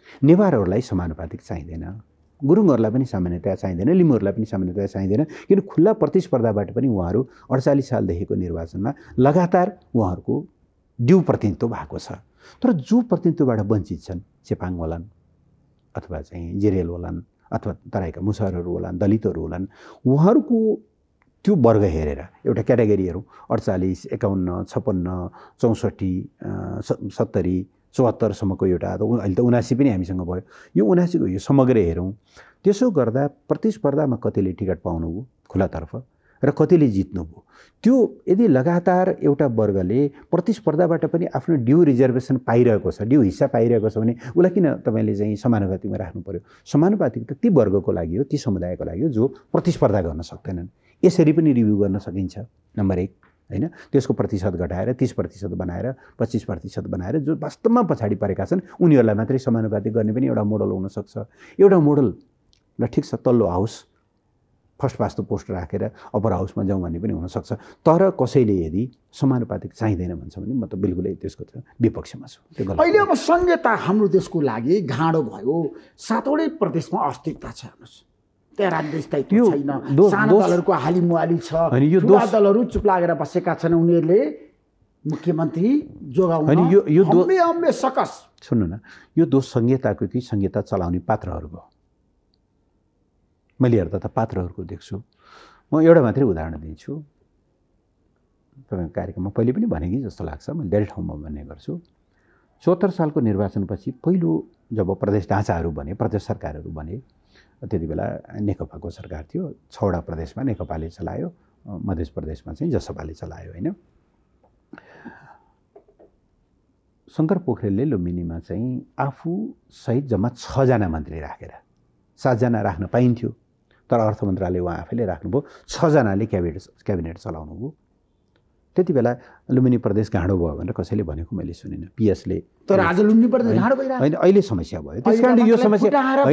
नेवारहरूलाई समानुपातिक चाहिँदैन, गुरुङहरूलाई पनि सामान्यतया चाहिँदैन, लिम्बूहरूलाई पनि सामान्यतया चाहिँदैन, किन खुल्ला प्रतिस्पर्धाबाट पनि उहाँहरू अडचालिस सालदेखिको निर्वाचनमा लगातार उहाँहरूको ड्यू प्रतिनिधित्व भएको छ। तर जो प्रतिनिधित्वबाट वञ्चित छन्, चेपाङ होलान् अथवा चाहिँ जिरेल होलान् अथवा तराईका मुसहरहरू होलान्, दलितहरू होलान्, उहाँहरूको त्यो वर्ग हेरेर एउटा क्याटेगोरीहरू अडचालिस, एकाउन्न, छप्पन्न, चौसठी, सत्तरी, चौहत्तरसम्मको एउटा अहिले त उनासी पनि हामीसँग भयो। यो उनासीको यो समग्र हेरौँ, त्यसो गर्दा प्रतिस्पर्धामा कतिले टिकट पाउनुभयो खुलातर्फ र कतिले जित्नुभयो। त्यो यदि लगातार एउटा वर्गले प्रतिस्पर्धाबाट पनि आफ्नो ड्यू रिजर्भेसन पाइरहेको छ, ड्यू हिस्सा पाइरहेको छ भने उसलाई किन तपाईँले चाहिँ समानुपातिकमा राख्नु पर्यो? समानुपातिक त ती वर्गको लागि हो, ती समुदायको लागि हो जो प्रतिस्पर्धा गर्न सक्दैनन्। यसरी पनि रिभ्यू गर्न सकिन्छ। नम्बर एक होइन, त्यसको प्रतिशत घटाएर तीस प्रतिशत बनाएर पच्चिस प्रतिशत बनाएर जो वास्तवमा पछाडि परेका छन् उनीहरूलाई मात्रै समानुपातिक गर्ने पनि एउटा मोडल हुनसक्छ। एउटा मोडल ल ठिक छ, तल्लो house first pass the post राखेर अप्पर हाउसमा जाउँ भन्ने पनि हुनसक्छ। तर कसैले यदि समानुपातिक चाहिँदैन भन्छ भने म त बिल्कुलै त्यसको त विपक्षमा छु। त्यो गलत। अहिले अब संहिता हाम्रो देशको लागि गाँडो भयो, सातवटै प्रदेशमा अस्थिरता छ। हेर्नुहोस्, त्यहाँ राजनीतिक स्थायित्व छैन, सानो दलहरूको हालिमुहाली छ, ठुला दलहरू चुप लागेर बसेका छन्, उनीहरूले मुख्यमन्त्री जोगाउन हम्बे हम्बे सकस। सुन्नु न, यो दोष संहिताको कि संहिता चलाउने पात्रहरूको? मैले हेर्दा त पात्रहरूको देख्छु। म एउटा मात्रै उदाहरण दिन्छु, तपाईँको कार्यक्रममा पहिले पनि भने कि जस्तो लाग्छ, मैले धेरै ठाउँमा भन्ने गर्छु। चौहत्तर सालको निर्वाचनपछि पहिलो जब प्रदेश ढाँचाहरू बने, प्रदेश सरकारहरू बने, त्यति बेला नेकपाको सरकार थियो। छवटा प्रदेशमा नेकपाले चलायो, मध्य प्रदेशमा चाहिँ जसपाले चलायो होइन। शङ्कर पोखरेलले लुम्बिनीमा चाहिँ आफू सहित जम्मा छजना मन्त्री राखेर, सातजना राख्न पाइन्थ्यो तर अर्थ मन्त्रालय उहाँ आफैले राख्नुभयो, छजनाले क्याबिनेट क्याबिनेट चलाउनु भयो। त्यति बेला लुम्बिनी प्रदेश गाँडो भयो भनेर कसैले भनेको मैले सुनिनँ। पिएसले तर आज लुम्बिनी प्रदेश गाँडो भइरहेको होइन, अहिले समस्या भयो। त्यस कारणले यो समस्या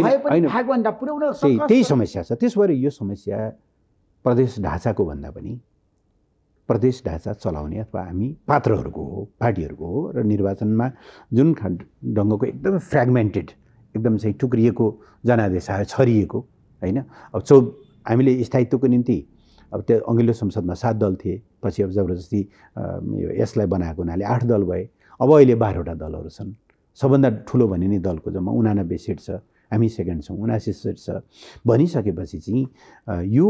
त्यही त्यही समस्या छ। त्यस भएर यो समस्या प्रदेश ढाँचाको भन्दा पनि प्रदेश ढाँचा चलाउने अथवा हामी पात्रहरूको हो, पार्टीहरूको हो र निर्वाचनमा जुन ढङ्गको एकदमै फ्रेगमेन्टेड, एकदम चाहिँ टुक्रिएको जनादेश आयो, छरिएको होइन। अब चौ हामीले स्थायित्वको निम्ति अब त्यो अघिल्लो संसदमा सात दल थिए, पछि अब जबरजस्ती यो यसलाई बनाएको हुनाले आठ दल भए। अब अहिले बाह्रवटा दलहरू छन्। सबभन्दा ठुलो भने नि दलको जम्मा उनानब्बे सिट छ, हामी सेकेन्ड छौँ, उनासी सिट छ भनिसकेपछि चाहिँ यो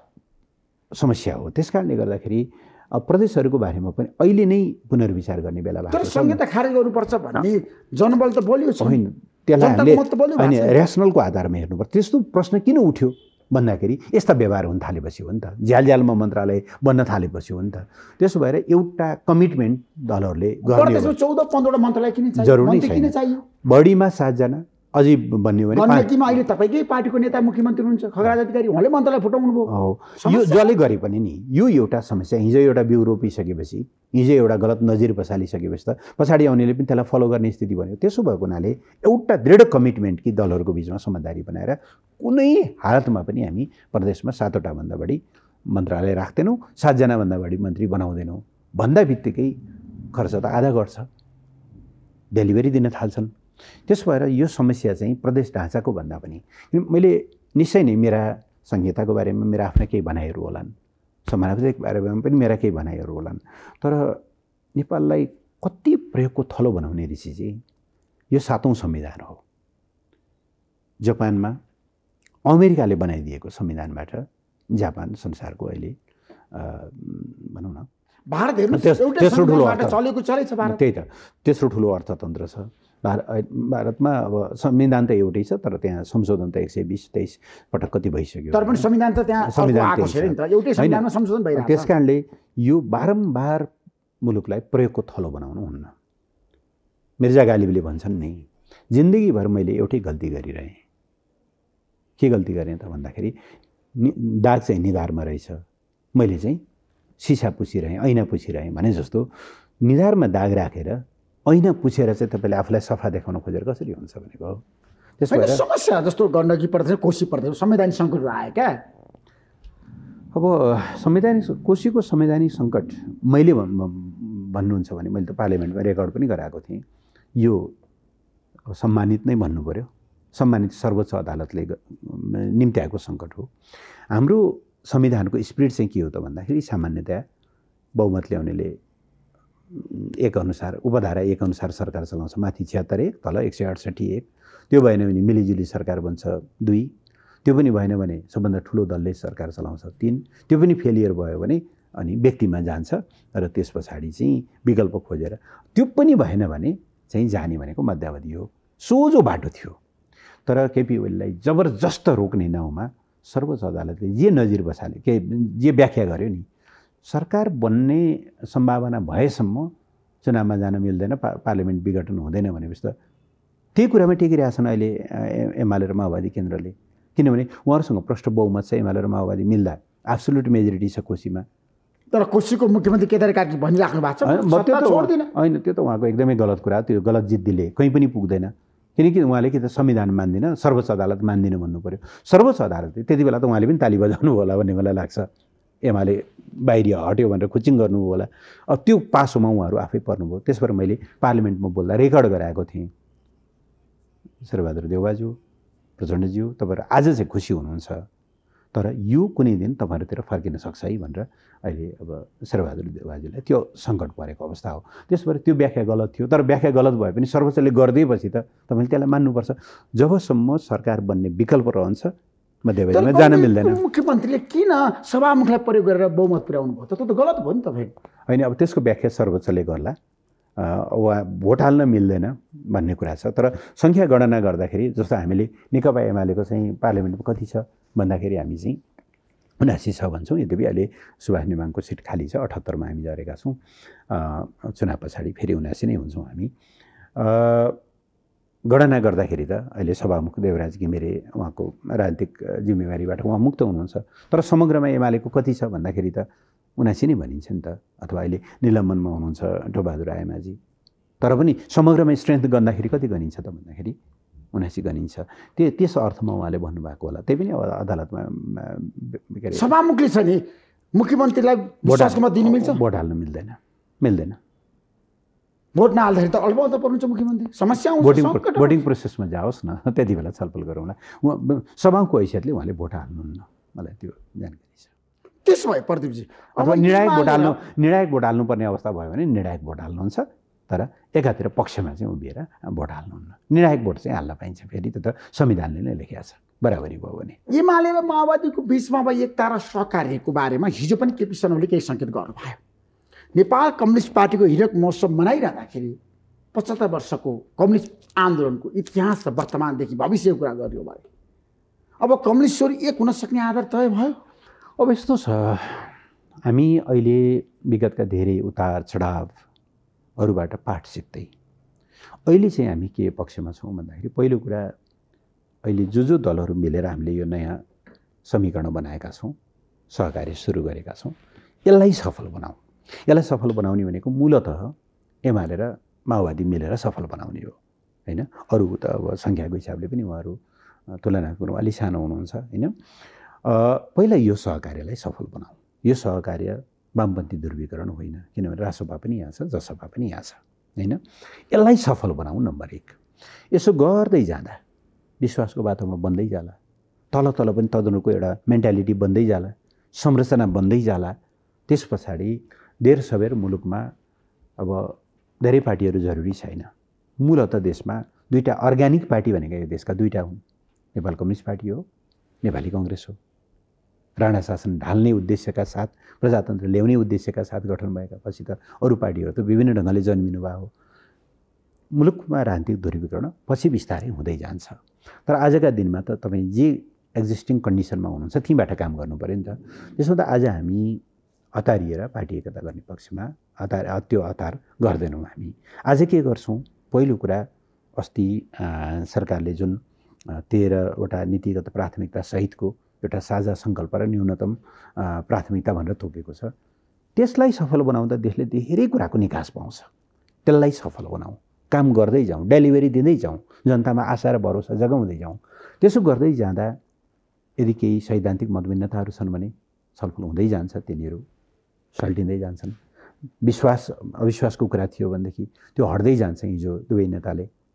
समस्या हो। त्यस कारणले गर्दाखेरि अब प्रदेशहरूको बारेमा पनि अहिले नै पुनर्विचार गर्ने बेला भएको छ। तर संहिता खारेज गर्नुपर्छ भन्ने जनबल त बोल्यो छ होइन, त्यसलाई हामीले होइन ऱ्यासनलको आधारमा हेर्नुपर्छ। त्यस्तो प्रश्न किन उठ्यो भन्दाखेरि यस्ता व्यवहार हुन थालेपछि हो नि त, झ्याल झ्यालमा मन्त्रालय बन्न थालेपछि हो नि त। त्यसो भएर एउटा कमिटमेन्ट दलहरूले गर्ने चौध पन्ध्रवटा मन्त्रालय किन चाहियो? जरुरी छैन। बढीमा सातजना अझै भन्ने भने गण्डकीमा अहिले तपाईँकै पार्टीको नेता मुख्यमन्त्री हुनुहुन्छ, खगराज अधिकारी, उहाँले मन्त्रालय फुटाउनु भयो। हो, यो जसले गरे पनि नि यो एउटा समस्या। हिजो एउटा बिउ रोपिसकेपछि, हिजो एउटा गलत नजिर बसालिसकेपछि त पछाडि आउनेले पनि त्यसलाई फलो गर्ने स्थिति बन्यो। त्यसो भएको हुनाले एउटा दृढ कमिटमेन्ट कि दलहरूको बिचमा समझदारी बनाएर कुनै हालतमा पनि हामी प्रदेशमा सातवटा भन्दा बढी मन्त्रालय राख्दैनौँ, सातजनाभन्दा बढी मन्त्री बनाउँदैनौँ। भन्दा बित्तिकै खर्च त आधा गर्छ, डेलिभरी दिन थाल्छन्। त्यस भएर यो समस्या चाहिँ प्रदेश ढाँचाको भन्दा पनि मैले निश्चय नै मेरा संहिताको बारेमा मेरा आफ्ना केही भनाइहरू होलान्, समानुपातिक बारेमा पनि मेरा केही भनाइहरू होलान्। तर नेपाललाई कति प्रयोगको थलो बनाउने ऋषि चाहिँ यो सातौँ संविधान हो। जापानमा अमेरिकाले बनाइदिएको संविधानबाट जापान संसारको अहिले भनौँ न भारत हेर्नु तेस्रो ठुलो चलेको चलेछ भारत। त्यही त तेस्रो ठुलो अर्थतन्त्र छ भारत। भारतमा अब संविधान त एउटै छ तर त्यहाँ संशोधन त एक सय बिस तेइस पटक कति भइसक्यो। तर पनि संविधान त त्यहाँ संविधान एउटै संविधानमा संशोधन भइरहेको छ। त्यस कारणले यो बारम्बार मुलुकलाई प्रयोगको थलो बनाउनु हुन्न। मिर्जा गालिबले भन्छन् नि, जिन्दगीभर मैले एउटै गल्ती गरिरहेँ। के गल्ती गरेँ त भन्दाखेरि दाग चाहिँ निधारमा रहेछ, मैले चाहिँ सिसा पुछिरहेँ, ऐना पुछिरहेँ भने जस्तो निधारमा दाग राखेर ऐना पुछेर चाहिँ तपाईँले आफूलाई सफा देखाउन खोजेर कसरी हुन्छ भनेको हो। त्यसो भएर समस्या जस्तो गण्डकी प्रदेश, कोशी प्रदेश संवैधानिक सङ्कट आयो क्या। अब संवैधानिक कोशीको संवैधानिक सङ्कट मैले भन्नुहुन्छ भने मैले त पार्लियामेन्टमा रेकर्ड पनि गराएको थिएँ। यो सम्मानित नै भन्नु पर्यो, सम्मानित सर्वोच्च अदालतले निम्त्याएको सङ्कट हो। हाम्रो संविधानको स्पिरिट चाहिँ के हो त भन्दाखेरि सामान्यतया बहुमत ल्याउनेले एक अनुसार उपधारा एक अनुसार सरकार चलाउँछ, माथि छिहत्तर एक, तल एक सय अडसठी एक। त्यो भएन भने मिलिजुली सरकार बन्छ दुई, त्यो पनि भएन भने सबभन्दा ठुलो दलले सरकार चलाउँछ तिन, त्यो पनि फेलियर भयो भने अनि व्यक्तिमा जान्छ र त्यस पछाडि चाहिँ विकल्प खोजेर, त्यो पनि भएन भने चाहिँ जाने भनेको मध्यावधि हो। सोझो बाटो थियो। तर केपी ओलीलाई जबरजस्त रोक्ने नाउँमा सर्वोच्च अदालतले जे नजिर बसाले के जे व्याख्या गर्यो नि, सरकार बन्ने सम्भावना भएसम्म चुनावमा जान मिल्दैन, पा पार्लियामेन्ट विघटन हुँदैन भनेपछि त त्यही कुरामा टेकिरहेछन् अहिले एमाले र माओवादी केन्द्रले। किनभने उहाँहरूसँग प्रष्ट बहुमत छ, एमाले र माओवादी मिल्दा एब्सोल्युट मेजोरिटी छ कोसीमा। तर कोसीको मुख्यमन्त्री केदार कार्की भनिराख्नु भएको छ होइन, त्यो त उहाँको एकदमै गलत कुरा, त्यो गलत जिद्दीले कहीँ पनि पुग्दैन। किनकि उहाँले कि त संविधान मान्दिनँ, सर्वोच्च अदालत मान्दिनँ भन्नु पऱ्यो। सर्वोच्च अदालतले त्यति बेला त उहाँले पनि ताली बजाउनु होला भन्ने मलाई लाग्छ, एमाले बाहिरी हट्यो भनेर खुचिङ गर्नुभयो होला। अब त्यो पासोमा उहाँहरू आफै पर्नुभयो। त्यसबाट मैले पार्लियामेन्टमा बोल्दा रेकर्ड गराएको थिएँ, शेरबहादुर देउवाज्यू, प्रचण्डज्यू, तपाईँहरू आज चाहिँ खुसी हुनुहुन्छ, तर यो कुनै दिन तपाईँहरूतिर फर्किन सक्छ है भनेर अहिले अब शेरबहादुर देउवाज्यूलाई त्यो सङ्कट परेको अवस्था हो। त्यसबाट त्यो व्याख्या गलत थियो, तर व्याख्या गलत भए पनि सर्वोच्चले गरिदिएपछि त तपाईँले त्यसलाई मान्नुपर्छ। जबसम्म सरकार बन्ने विकल्प रहन्छ मध्यवधिमा जान मिल्दैन। मुख्यमन्त्रीले किन सभामुखलाई प्रयोग गरेर बहुमत पुर्याउनु भयो त? त्यो त गलत भयो नि तपाईँ। होइन, अब त्यसको व्याख्या सर्वोच्चले गर्ला, वा भोट हाल्न मिल्दैन भन्ने कुरा छ। तर सङ्ख्या गणना गर्दाखेरि जस्तो हामीले नेकपा एमालेको चाहिँ पार्लियामेन्टमा कति छ भन्दाखेरि हामी चाहिँ उनासी छ भन्छौँ। यद्यपि अहिले सुभाष नेमाङको सिट खाली छ, अठहत्तरमा हामी झरेका छौँ। चुनाव पछाडि फेरि उनासी नै हुन्छौँ हामी। गणना गर्दाखेरि त अहिले सभामुख देवराज घिमिरे उहाँको राजनीतिक जिम्मेवारीबाट उहाँ मुक्त हुनुहुन्छ, तर समग्रमा एमालेको कति छ भन्दाखेरि त उनासी नै भनिन्छ नि त। अथवा अहिले निलम्बनमा हुनुहुन्छ टोबहादुर आयमाझी, तर पनि समग्रमा स्ट्रेन्थ गर्दाखेरि कति गनिन्छ त भन्दाखेरि उनासी गनिन्छ। त्यो त्यस अर्थमा उहाँले भन्नुभएको होला। त्यही पनि अब अदालतमा के अरे सभामुखले छ नि मुख्यमन्त्रीलाई विश्वासको मत दिनु मिल्छ? भोट हाल्न मिल्दैन, मिल्दैन। भोट नहाल्दाखेरि त अलबत्त पर्नुहुन्छ मुख्यमन्त्री, समस्या आउँछ। भोटिङ भोटिङ प्रोसेसमा जाओस् न, त्यति बेला छलफल गरौँला। उहाँ सभाको हैसियतले उहाँले भोट हाल्नुहुन्न, मलाई त्यो जानकारी छ। त्यसो भए प्रदीपजी अब निर्णायक भोट हाल्नु निर्णायक भोट हाल्नुपर्ने अवस्था भयो भने निर्णायक भोट हाल्नुहुन्छ, तर एकातिर पक्षमा चाहिँ उभिएर भोट हाल्नुहुन्न। निर्णायक भोट चाहिँ हाल्न पाइन्छ, फेरि त्यो त संविधानले नै लेखेको छ, बराबरी भयो भने। एमाले र माओवादीको बिचमा अब एकता र सहकार्यको बारेमा हिजो पनि केपी शर्माले केही सङ्केत गर्नुभयो। नेपाल कम्युनिस्ट पार्टीको हिरक महोत्सव मनाइरहँदाखेरि पचहत्तर वर्षको कम्युनिस्ट आन्दोलनको इतिहास र वर्तमानदेखि भविष्यको कुरा गरियो भयो। अब कम्युनिस्टहरू एक हुन सक्ने आधार तय भयो। अब यस्तो छ, हामी अहिले विगतका धेरै उतार चढावहरूबाट पाठ सिक्दै अहिले चाहिँ हामी के पक्षमा छौँ भन्दाखेरि, पहिलो कुरा अहिले जो जो दलहरू मिलेर हामीले यो नयाँ समीकरण बनाएका छौँ, सहकारी सुरु गरेका छौँ, यसलाई सफल बनाऊ। यसलाई सफल बनाउने भनेको मूलतः एमाले र माओवादी मिलेर सफल बनाउने हो होइन। अरू त अब सङ्ख्याको हिसाबले पनि उहाँहरू तुलनात्मक रूपमा अलि सानो हुनुहुन्छ होइन। पहिला यो सहकार्यलाई सफल बनाऊ। यो सहकार्य वामपन्थी ध्रुवीकरण होइन, किनभने रासोपा पनि यहाँ छ, जसपा पनि यहाँ छ होइन। यसलाई सफल बनाऊ नम्बर एक। यसो गर्दै जाँदा विश्वासको बाटोमा बन्दै जाला, तल तल पनि तदनुको एउटा मेन्टालिटी बन्दै जाला, संरचना बन्दै जाला। त्यस पछाडि देर सबेर मुलुकमा अब धेरै पार्टीहरू जरुरी छैन। मूलतः देशमा दुईवटा अर्ग्यानिक पार्टी भनेका यो देशका दुईवटा हुन्, नेपाल कम्युनिस्ट पार्टी हो, नेपाली कङ्ग्रेस हो। राणा शासन ढाल्ने उद्देश्यका साथ, प्रजातन्त्र ल्याउने उद्देश्यका साथ गठन भएका पछि त अरू पार्टीहरू त विभिन्न ढङ्गले जन्मिनु भयो। मुलुकमा राजनीतिक ध्रुवीकरण पछि बिस्तारै हुँदै जान्छ। तर आजका दिनमा त तपाईँ जे एक्जिस्टिङ कन्डिसनमा हुनुहुन्छ त्यहीँबाट काम गर्नु पऱ्यो नि त। त्यसमा त आज हामी हतारिएर पार्टी एकता गर्ने पक्षमा हतार त्यो हतार गर्दैनौँ। हामी आज के गर्छौँ? पहिलो कुरा, अस्ति सरकारले जुन तेह्रवटा नीतिगत प्राथमिकता सहितको एउटा साझा सङ्कल्प र न्यूनतम प्राथमिकता भनेर तोकेको छ, त्यसलाई सफल बनाउँदा देशले धेरै कुराको निकास पाउँछ। त्यसलाई सफल बनाऊ, काम गर्दै जाउँ, डेलिभरी दिँदै जाउँ, जनतामा आशा र भरोसा जगाउँदै जाउँ। त्यसो गर्दै जाँदा यदि केही सैद्धान्तिक मतभिन्नताहरू छन् भने छलफल हुँदै जान्छ, तिनीहरू सल्टिँदै जान्छन्। विश्वास अविश्वासको कुरा थियो भनेदेखि त्यो हट्दै जान्छ। हिजो दुवै नेताले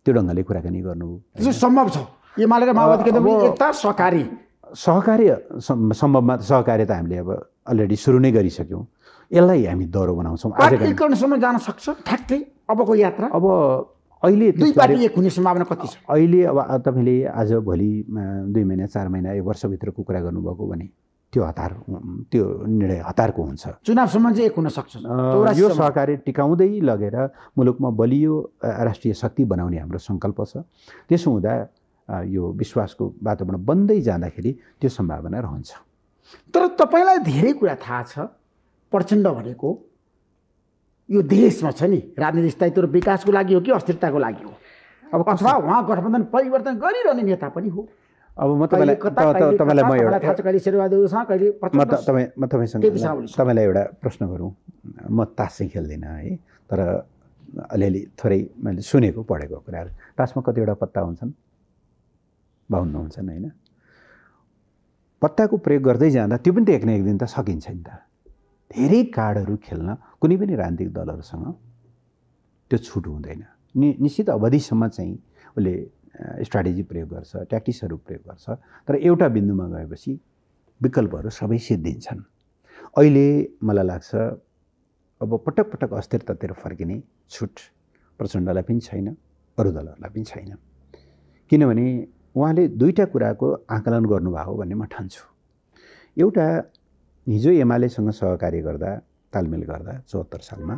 त्यो ढङ्गले कुराकानी गर्नुभयो। त्यो सम्भव छ एमाले र माओवादीको एकता सहकारी सहकार्य सम्भवमा सहकार्य त हामीले अब अलरेडी सुरु नै गरिसक्यौँ। यसलाई हामी दह्रो बनाउँछौँ। एकीकरणसम्म जान सक्छ ठ्याक्कै अबको यात्रा? अब अहिले दुई पार्टी एक हुने सम्भावना कति छ अहिले? अब तपाईँले आज भोलि दुई महिना चार महिना एक वर्षभित्रको कुरा गर्नुभएको भने त्यो हतार त्यो निर्णय हतारको हुन्छ। चुनावसम्म चाहिँ एक हुन सक्छ। यो सहकार्य टिकाउँदै लगेर मुलुकमा बलियो राष्ट्रिय शक्ति बनाउने हाम्रो सङ्कल्प छ। त्यसो हुँदा यो विश्वासको वातावरण बन्दै जाँदाखेरि त्यो सम्भावना रहन्छ। तर तपाईँलाई धेरै कुरा थाहा छ प्रचण्ड भनेको यो देशमा छ नि राजनीतिक स्थायित्व र विकासको लागि हो कि अस्थिरताको लागि हो? अब अथवा उहाँ गठबन्धन परिवर्तन गरिरहने नेता पनि हो। अब म तपाईँलाई तपाईँलाई म एउटा कहिले शेरबहादुरसँग कहिले म तपाईँ म तपाईँसँग तपाईँलाई एउटा प्रश्न गरौँ। म तास चाहिँ खेल्दिनँ है, तर अलिअलि थोरै मैले सुनेको पढेको कुराहरू। तासमा कतिवटा पत्ता हुन्छन्? बाहुन्न हुन्छन् होइन? पत्ताको प्रयोग गर्दै जाँदा त्यो पनि त एक न एक दिन त सकिन्छ नि त। धेरै कार्डहरू खेल्न कुनै पनि राजनीतिक दलहरूसँग त्यो छुट हुँदैन। नि निश्चित अवधिसम्म चाहिँ उसले स्ट्राटेजी प्रयोग गर्छ, ट्याक्टिक्सहरू प्रयोग गर्छ, तर एउटा बिन्दुमा गएपछि विकल्पहरू सबै सिद्धिन्छन्। अहिले मलाई लाग्छ अब पटक पटक अस्थिरतातिर फर्किने छुट प्रचण्डलाई पनि छैन, अरू दलहरूलाई पनि छैन। किनभने उहाँले दुईवटा कुराको आकलन गर्नुभएको भन्ने म ठान्छु। एउटा, हिजो एमालेसँग सहकार्य गर्दा तालमेल गर्दा चौहत्तर सालमा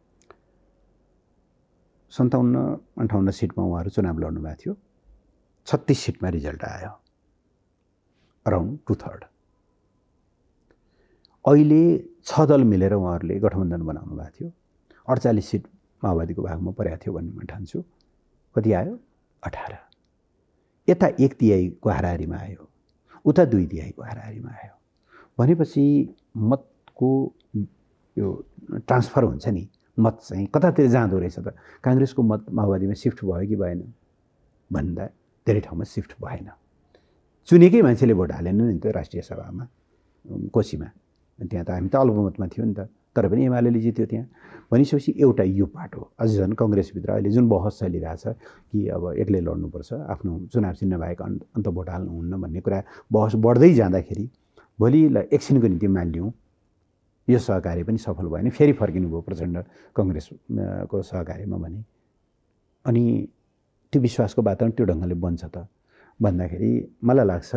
सन्ताउन्न अन्ठाउन्न सिटमा उहाँहरू चुनाव लड्नुभएको थियो। छत्तिस सिटमा रिजल्ट आयो, अराउन्ड टु थर्ड। अहिले छ दल मिलेर उहाँहरूले गठबन्धन बनाउनु भएको थियो। अडचालिस सिट माओवादीको भागमा परेको थियो भन्ने म ठान्छु। कति आयो? अठार। यता एक तिहाईको हाराहारीमा आयो, उता दुई तिहाईको हाराहारीमा आयो। भनेपछि मतको यो ट्रान्सफर हुन्छ नि, मत चाहिँ कतातिर जाँदो रहेछ त? काङ्ग्रेसको मत माओवादीमा सिफ्ट भयो कि भएन भन्दा धेरै ठाउँमा सिफ्ट भएन। चुनेकै मान्छेले भोट हालेन नि त राष्ट्रिय सभामा, कोशीमा। त्यहाँ त हामी त अल्पमतमा थियो नि त, तर पनि एमाले जित्यो त्यहाँ। भनिसकेपछि एउटा यो पाटो अझ झन् कङ्ग्रेसभित्र अहिले जुन बहस चलिरहेछ कि अब एक्लै लड्नुपर्छ, आफ्नो चुनाव चिन्ह बाहेक अन्त भोट हाल्नुहुन्न भन्ने कुरा बहस बढ्दै जाँदाखेरि भोलि एकछिनको निम्ति मानिलिउँ यो सहकार्य पनि सफल भएन, फेरि फर्किनु भयो प्रचण्ड कङ्ग्रेसको सहकार्यमा भने, अनि त्यो विश्वासको वातावरण त्यो ढङ्गले बन्छ त भन्दाखेरि मलाई लाग्छ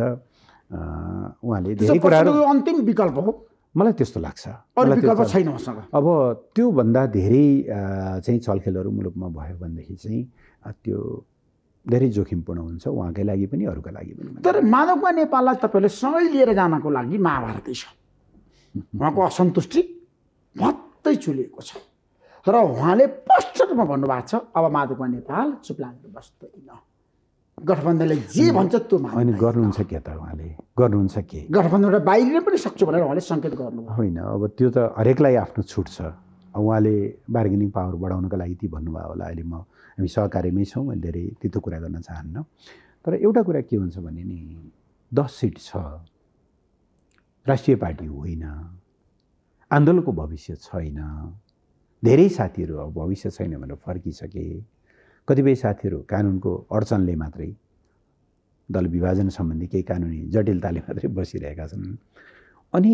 उहाँले धेरै कुराहरू अन्तिम विकल्प हो। मलाई त्यस्तो लाग्छ। अरू विकल्प छैन उसँग। अब त्योभन्दा धेरै चाहिँ छलखेलहरू मुलुकमा भयो भनेदेखि चाहिँ त्यो धेरै जोखिमपूर्ण हुन्छ उहाँकै लागि पनि अरूका लागि पनि। तर माधवका नेपाललाई तपाईँले सँगै लिएर जानको लागि महाभारतै छ। उहाँको असन्तुष्टि भत्तै चुलिएको छ, तर उहाँले स्पष्ट रूपमा भन्नुभएको छ अब माधवका नेपाल चुप लागेर बस्दैन, गठबन्धनले जे भन्छ त्यो मान्दैन। अनि गर्नुहुन्छ के त उहाँले? गर्नुहुन्छ के? गठबन्धनबाट बाहिर पनि सक्छु भनेर उहाँले सङ्केत गर्नुभयो। होइन, अब त्यो त हरेकलाई आफ्नो छुट छ। उहाँले बार्गेनिङ पावर बढाउनको लागि ती भन्नुभयो होला। अहिले म हामी सहकार्यमै छौँ, मैले धेरै त्यस्तो कुरा गर्न चाहन्न। तर एउटा कुरा के हुन्छ भने नि दस सिट छ, राष्ट्रिय पार्टी होइन, आन्दोलनको भविष्य छैन। धेरै साथीहरू अब भविष्य छैन भनेर फर्किसके, कतिपय साथीहरू कानुनको अडचनले मात्रै, दल विभाजन सम्बन्धी केही कानुनी जटिलताले मात्रै बसिरहेका छन्। अनि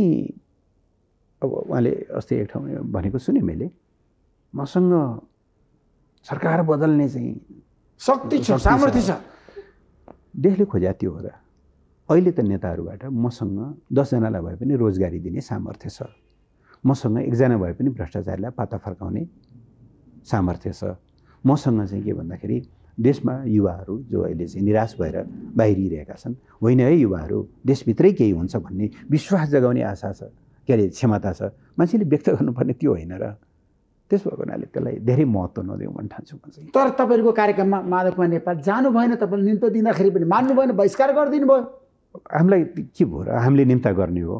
अब उहाँले अस्ति एक ठाउँ भनेको सुने मैले, मसँग सरकार बदल्ने चाहिँ शक्ति छ, सामर्थ्य छ। देशले खोज्या त्यो हो र। अहिले त नेताहरूबाट मसँग दसजनालाई भए पनि रोजगारी दिने सामर्थ्य छ, मसँग एकजना भए पनि भ्रष्टाचारीलाई पाता फर्काउने सामर्थ्य छ, मसँग चाहिँ के भन्दाखेरि देशमा युवाहरू जो अहिले चाहिँ निराश भएर बाहिरिरहेका छन्, होइन है युवाहरू देशभित्रै केही हुन्छ भन्ने विश्वास जगाउने आशा छ, के अरे क्षमता छ, मान्छेले व्यक्त गर्नुपर्ने त्यो होइन र। त्यस भएको हुनाले त्यसलाई धेरै महत्त्व नदिउँ भन्ने ठान्छु म चाहिँ। तर तपाईँहरूको कार्यक्रममा माधवकुमार नेपाल जानु भएन, तपाईँले निम्तो दिँदाखेरि पनि मान्नु भएन, बहिष्कार गरिदिनु भयो। हामीलाई के भयो र? हामीले निम्ता गर्ने हो,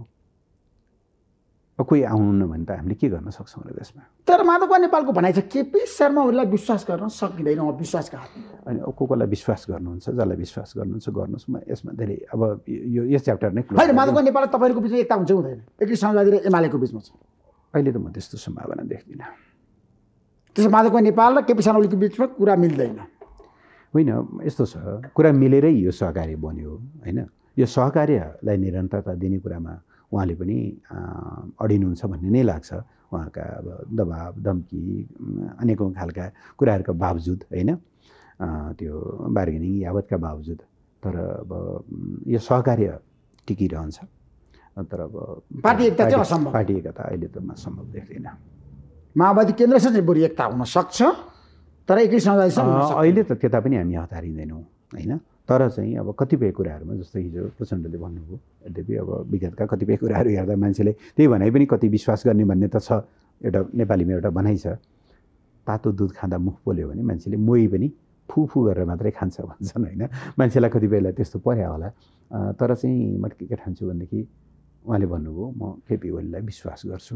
कोही आउनुहुन्न भने त हामीले के गर्न सक्छौँ र देशमा? तर माधवकुमार नेपालको भनाइ छ केपी शर्मा ओलीलाई विश्वास गर्न सकिँदैन, विश्वासघात। अनि को कोलाई विश्वास गर्नुहुन्छ, जसलाई विश्वास गर्नुहुन्छ गर्नुहोस्। म यसमा धेरै अब यो यस च्याप्टर नै होइन। माधवकुमार नेपाल तपाईँहरूको बिचमा एकता हुन्छ हुँदैन? एकै समाजवादी र एमालेको बिचमा छ अहिले त म त्यस्तो सम्भावना देख्दिनँ। त्यसो माधवकुमार नेपाल र केपी शर्मा ओलीको बिचमा कुरा मिल्दैन। होइन यस्तो छ कुरा मिलेरै यो सहकार्य बन्यो होइन यो सहकार्यलाई निरन्तरता दिने कुरामा उहाँले पनि अडिनुहुन्छ भन्ने नै लाग्छ उहाँका अब दबाब धम्की अनेकौँ खालका कुराहरूका बावजुद होइन त्यो बार्गेनिङ यावतका बावजुद तर अब यो सहकार्य टिकिरहन्छ तर अब पार्टी एकता चाहिँ असम्भव पार्टी एकता अहिले त म सम्भव देख्दैन माओवादी केन्द्रसँग चाहिँ बरु एकता हुन सक्छ तर एकै समुदायसँग अहिले त त्यता पनि हामी हतारिँदैनौँ होइन तर चाहिँ अब कतिपय कुराहरूमा जस्तो हिजो प्रचण्डले भन्नुभयो यद्यपि अब विगतका कतिपय कुराहरू हेर्दा मान्छेले त्यही भनाइ पनि कति विश्वास गर्ने भन्ने त छ एउटा नेपालीमा एउटा भनाइ छ तातो दुध खाँदा मुख पोल्यो भने मान्छेले मोही पनि फु फु गरेर मात्रै खान्छ भन्छन् होइन मान्छेलाई कतिपयलाई त्यस्तो पर्या होला तर चाहिँ म के के ठान्छु भनेदेखि उहाँले भन्नुभयो म केपी ओलीलाई विश्वास गर्छु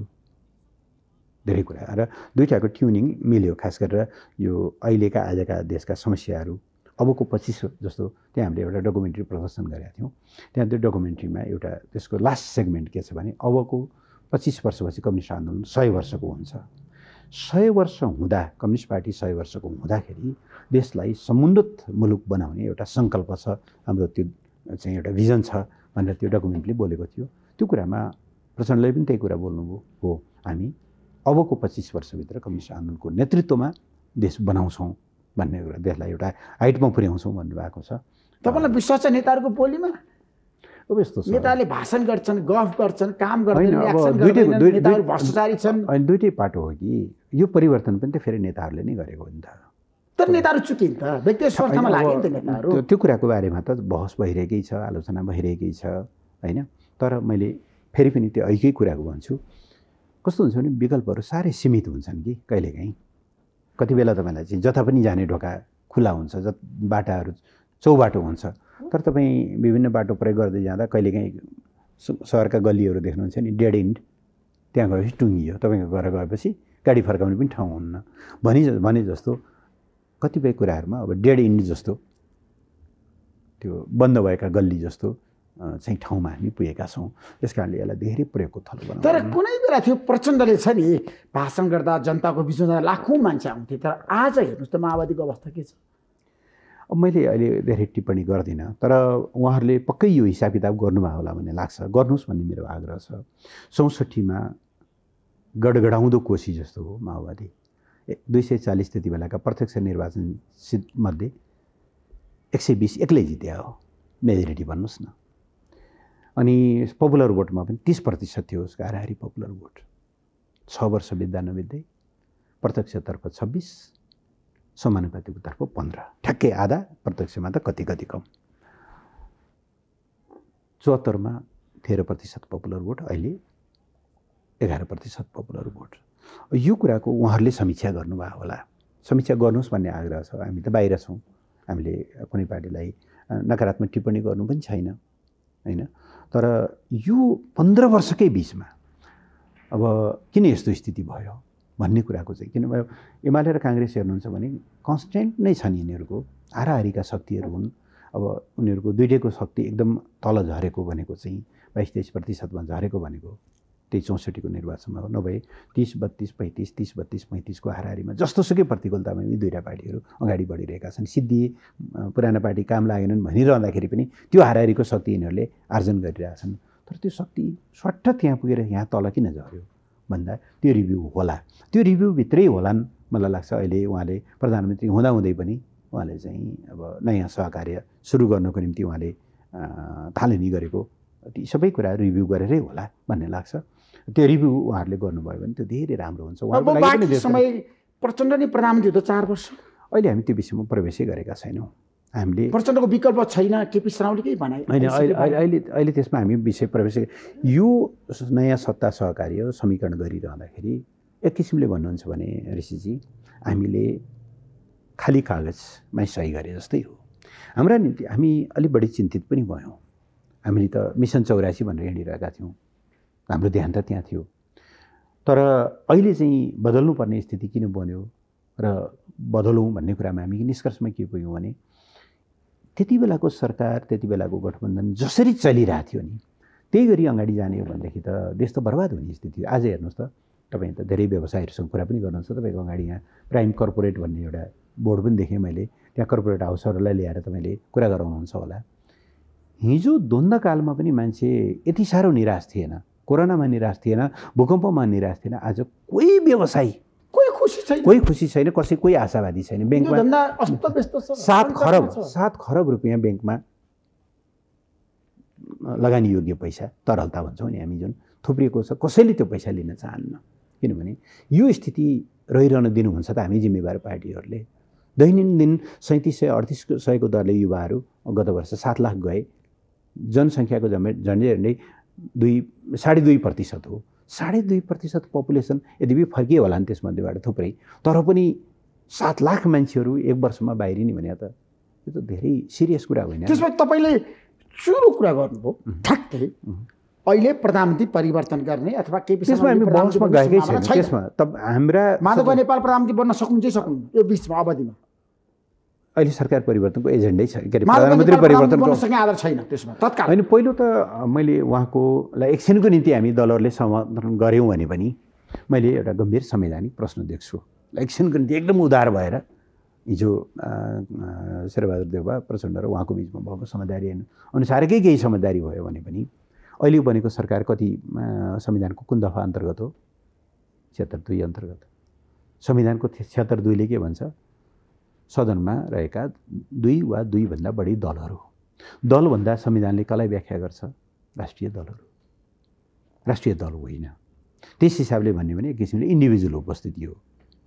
धेरै कुरा र दुईटाको ट्युनिङ मिल्यो खास गरेर यो अहिलेका आजका देशका समस्याहरू अबको पच्चिस जस्तो त्यहाँ हामीले एउटा डकुमेन्ट्री प्रदर्शन गरेका थियौँ त्यहाँ त्यो डकुमेन्ट्रीमा एउटा त्यसको लास्ट सेगमेन्ट के छ भने अबको पच्चिस वर्षपछि कम्युनिस्ट आन्दोलन सय वर्षको हुन्छ सय वर्ष हुँदा कम्युनिस्ट पार्टी सय वर्षको हुँदाखेरि देशलाई समुन्नत मुलुक बनाउने एउटा सङ्कल्प छ हाम्रो त्यो चाहिँ एउटा भिजन छ भनेर त्यो डकुमेन्टले बोलेको थियो त्यो कुरामा प्रचण्डले पनि त्यही कुरा बोल्नुभयो हो हामी अबको पच्चिस वर्षभित्र कम्युनिस्ट आन्दोलनको नेतृत्वमा देश बनाउँछौँ भन्ने कुरा देशलाई एउटा हाइटमा पुर्याउँछौँ भन्नुभएको छ तपाईँलाई विश्वास छ नेताहरूको बोलीमा अब यस्तो छ नेताले भाषण गर्छन् गफ गर्छन् काम गर्छन् नेताहरू भ्रष्टाचारी छन् अनि दुइटै पाटो हो कि यो परिवर्तन पनि त फेरि नेताहरूले नै गरेको हो नि त तर नेताहरू चुकिन् त व्यक्तिगत स्वार्थमा लाग्यो नि त नेताहरू त्यो कुराको बारेमा त बहस भइरहेकै छ आलोचना भइरहेकै छ होइन तर मैले फेरि पनि त्यो ऐकै कुराको भन्छु कस्तो हुन्छ भने विकल्पहरू साह्रै सीमित हुन्छन् कि कहिलेकाहीँ कति बेला तपाईँलाई चाहिँ जता पनि जाने ढोका खुला हुन्छ ज बाटाहरू चौबाटो हुन्छ तर तपाईँ विभिन्न बाटो प्रयोग गर्दै जाँदा कहिलेकाहीँ सहरका गल्लीहरू देख्नुहुन्छ नि डेड इन्ड त्यहाँ गएपछि टुङ्गियो तपाईँको घर गएपछि गाडी फर्काउने पनि ठाउँ हुन्न भनी भने जस्तो कतिपय कुराहरूमा अब डेड इन्ड जस्तो त्यो बन्द भएका गल्ली जस्तो चाहिँ ठाउँमा हामी पुगेका छौँ त्यस कारणले यसलाई धेरै प्रयोगको थलो बनाउँछ तर कुनै बेला थियो प्रचण्डले छ नि भाषण गर्दा जनताको बिचमा लाखौँ मान्छे आउँथे तर आज हेर्नुहोस् त माओवादीको अवस्था के छ अब मैले अहिले धेरै टिप्पणी गर्दिनँ तर उहाँहरूले पक्कै यो हिसाब किताब गर्नुभयो होला भन्ने लाग्छ गर्नुहोस् भन्ने मेरो आग्रह छ चौसठीमा गडगडाउँदो कोसी जस्तो हो माओवादी दुई सय चालिस त्यति बेलाका प्रत्यक्ष निर्वाचन मध्ये एक सय बिस एक्लै जित्या हो मेजोरिटी भन्नुहोस् न अनि पपुलर भोटमा पनि तिस प्रतिशत थियो उसको हाराहारी पपुलर भोट छ वर्ष बित्दा नबित्दै प्रत्यक्षतर्फ छब्बिस समानुपातिकतर्फ पन्ध्र ठ्याक्कै आधा प्रत्यक्षमा त कति कति कम चौहत्तरमा तेह्र प्रतिशत पपुलर भोट अहिले एघार प्रतिशत पपुलर भोट यो कुराको उहाँहरूले समीक्षा गर्नुभयो होला समीक्षा गर्नुहोस् भन्ने आग्रह छ हामी त बाहिर छौँ हामीले कुनै पार्टीलाई नकारात्मक टिप्पणी गर्नु पनि छैन होइन तर यो पन्ध्र वर्षकै बिचमा अब किन यस्तो स्थिति भयो भन्ने कुराको चाहिँ किनभने एमाले र काङ्ग्रेस हेर्नुहुन्छ भने कन्स्टेन्ट नै छन् यिनीहरूको हाराहारीका शक्तिहरू हुन् अब उनीहरूको दुइटैको शक्ति एकदम तल झरेको भनेको चाहिँ बाइस तेइस प्रतिशतमा झरेको भनेको त्यही चौसठीको निर्वाचनमा हो नभए तिस बत्तिस पैँतिस तिस बत्तिस पैँतिसको हाराहारीमा जस्तोसुकै प्रतिकूलतामा यी दुईवटा पार्टीहरू अगाडि बढिरहेका छन् सिद्धिए पुरानो पार्टी काम लागेनन् भनिरहँदाखेरि पनि त्यो हाराहारीको शक्ति यिनीहरूले आर्जन गरिरहेछन् तर त्यो शक्ति स्वाट्ट त्यहाँ पुगेर यहाँ तल किन झऱ्यो भन्दा त्यो रिभ्यू होला त्यो रिभ्यूभित्रै होलान् मलाई लाग्छ अहिले उहाँले प्रधानमन्त्री हुँदाहुँदै पनि उहाँले चाहिँ अब नयाँ सहकार्य सुरु गर्नको निम्ति उहाँले थालनी गरेको ती सबै कुरा रिभ्यू गरेरै होला भन्ने लाग्छ त्यो रिभ्यू उहाँहरूले गर्नुभयो भने त्यो धेरै राम्रो हुन्छ समय प्रचण्ड नै प्रधानमन्त्री हो चार वर्ष अहिले हामी त्यो विषयमा प्रवेशै गरेका छैनौँ हामीले प्रचण्डको विकल्प छैन केपी शर्माले केही भने होइन अहिले अहिले अहिले त्यसमा हामी विषय प्रवेश यो नयाँ सत्ता सहकार्य समीकरण गरिरहँदाखेरि एक किसिमले भन्नुहुन्छ भने ऋषिजी हामीले खाली कागजमै सही गरे जस्तै हो हाम्रा निम्ति हामी अलिक बढी चिन्तित पनि भयौँ हामीले त मिसन चौरासी भनेर हिँडिरहेका थियौँ हाम्रो ध्यान त त्यहाँ थियो तर अहिले चाहिँ बदल्नुपर्ने स्थिति किन बन्यो र बदलौँ भन्ने कुरामा हामी निष्कर्षमा के पुग्यौँ भने त्यति बेलाको सरकार त्यति बेलाको गठबन्धन जसरी चलिरहेको थियो नि त्यही गरी अगाडि जाने हो भनेदेखि त देश त बर्बाद हुने स्थिति आज हेर्नुहोस् त तपाईँ त धेरै व्यवसायहरूसँग कुरा पनि गर्नुहुन्छ तपाईँको अगाडि यहाँ प्राइम कर्पोरेट भन्ने एउटा बोर्ड पनि देखेँ मैले त्यहाँ कर्पोरेट हाउसहरूलाई ल्याएर तपाईँले कुरा गराउनुहुन्छ होला। हिजो द्वन्द्वकालमा पनि मान्छे यति साह्रो निराश थिएन, कोरोनामा निराश थिएन, भूकम्पमा निराश थिएन। आज कोही व्यवसायी कोही खुसी छैन, कोही खुसी छैन, कसै कोही आशावादी छैन। ब्याङ्कमा धन्दा अस्तव्यस्त छ। सात खरब सात खरब रुपियाँ ब्याङ्कमा लगानी योग्य पैसा, तरलता भन्छौँ नि हामी, जुन थुप्रिएको छ, कसैले त्यो पैसा लिन चाहन्न। किनभने यो स्थिति रहिरहन दिनुहुन्छ त हामी जिम्मेवार पार्टीहरूले। दैनन्दिन सैँतिस सय अडतिस सयको दरले युवाहरू गत वर्ष सात लाख गए। जनसङ्ख्याको झन्डै झन्डै झन्डै दुई साढे दुई प्रतिशत हो। साढे दुई प्रतिशत पपुलेसन यद्यपि फर्कियो होला नि त्यसमध्येबाट थुप्रै, तर पनि सात लाख मान्छेहरू एक वर्षमा बाहिरिने भने त यो त धेरै सिरियस कुरा होइन। त्यसमा तपाईँले सुरु कुरा गर्नुभयो ठ्याक्कै अहिले प्रधानमन्त्री परिवर्तन गर्ने अथवा केपी शर्मा त्यसमा हामी बहसमा गएकै छैन। त्यसमा त हाम्रा माधव नेपाल प्रधानमन्त्री बन्न सक्नुहुन्छ सक्नु यो बिचमा अवधिमा अहिले सरकार परिवर्तनको एजेन्डै छ, के अरे प्रधानमन्त्री परिवर्तनको आधार छैन त्यसमा तत्काल होइन। पहिलो त मैले उहाँकोलाई एकछिनको निम्ति हामी दलहरूले समर्थन गऱ्यौँ भने पनि मैले एउटा गम्भीर संवैधानिक प्रश्न देख्छु। एकछिनको निम्ति एकदम उदार भएर हिजो शेरबहादुर देउवा प्रचण्ड र उहाँको बिचमा भएको समझदारी अनुसारकै केही समझदारी भयो भने पनि अहिले बनेको सरकार कति संविधानको कुन दफा अन्तर्गत हो? छिहत्तर दुई अन्तर्गत। संविधानको छिहत्तर दुईले के भन्छ? सदनमा रहेका दुई वा दुईभन्दा बढी दलहरू। दलभन्दा संविधानले कसलाई व्याख्या गर्छ? राष्ट्रिय दलहरू, राष्ट्रिय दल होइन। त्यस हिसाबले भन्यो भने एक किसिमले इन्डिभिजुअल उपस्थिति हो।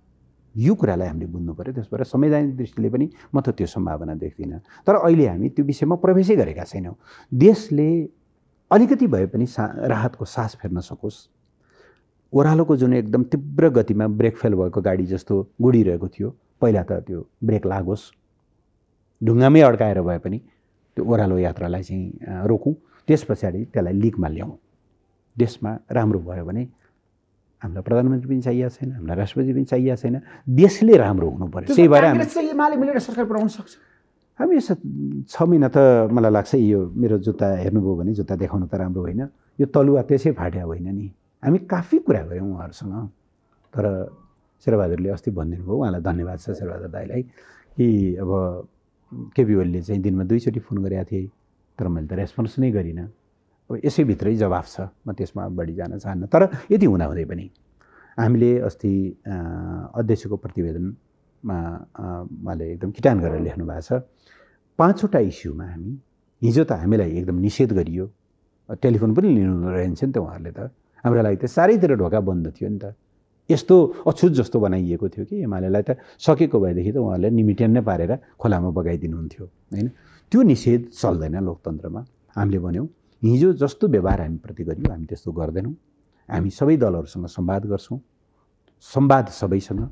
यो कुरालाई हामीले बुझ्नु पऱ्यो। त्यसबाट संवैधानिक दृष्टिले पनि म त त्यो सम्भावना देख्दिनँ। तर अहिले हामी त्यो विषयमा प्रवेशै गरेका छैनौँ। देशले अलिकति भए पनि सा राहतको सास फेर्न सकोस्। ओह्रालोको जुन एकदम तीव्र गतिमा ब्रेक फेल भएको गाडी जस्तो गुडिरहेको थियो, पहिला त त्यो ब्रेक लागोस्, ढुङ्गामै अड्काएर भए पनि त्यो ओह्रालो यात्रालाई चाहिँ रोकौँ, त्यस पछाडि त्यसलाई लिकमा ल्याउँ। देशमा राम्रो भयो भने हामीलाई प्रधानमन्त्री पनि चाहिएको छैन, हामीलाई राष्ट्रपति पनि चाहिएको छैन, देशले राम्रो हुनु पर्यो। त्यही भएर हामी एमाले मिलेर सरकार बनाउन सक्छ। हामी यसो छ महिना त मलाई लाग्छ यो मेरो जुत्ता हेर्नुभयो भने जुत्ता देखाउनु त राम्रो होइन, यो तलुवा त्यसै फाट्या होइन नि। हामी काफी कुरा गऱ्यौँ उहाँहरूसँग, तर शेरबहादुरले अस्ति भनिदिनु भयो, उहाँलाई धन्यवाद छ शेरबहादुर दाईलाई, कि अब केपी ओलीले चाहिँ दिनमा दुईचोटि फोन गरेका थिए, तर मैले त रेस्पोन्स नै गरिनँ। अब यसैभित्रै जवाफ छ, म त्यसमा बढी जान चाहन्न। तर यति हुँदाहुँदै पनि हामीले अस्ति अध्यक्षको प्रतिवेदनमा उहाँले एकदम किटान गरेर लेख्नु भएको छ। पाँचवटा इस्युमा हामी हिजो त हामीलाई एकदम निषेध गरियो, टेलिफोन पनि लिनु रहेछ नि त उहाँहरूले त। हाम्रो लागि त चारैतिर ढोका बन्द थियो नि त। यस्तो अछुत जस्तो बनाइएको थियो कि एमालेलाई त सकेको भएदेखि त उहाँहरूले निमिटेन नै पारेर खोलामा बगाइदिनुहुन्थ्यो होइन। त्यो निषेध चल्दैन लोकतन्त्रमा। हामीले भन्यौँ हिजो जस्तो व्यवहार हामीप्रति गरियो हामी त्यस्तो गर्दैनौँ। हामी सबै दलहरूसँग संवाद गर्छौँ, संवाद सबैसँग,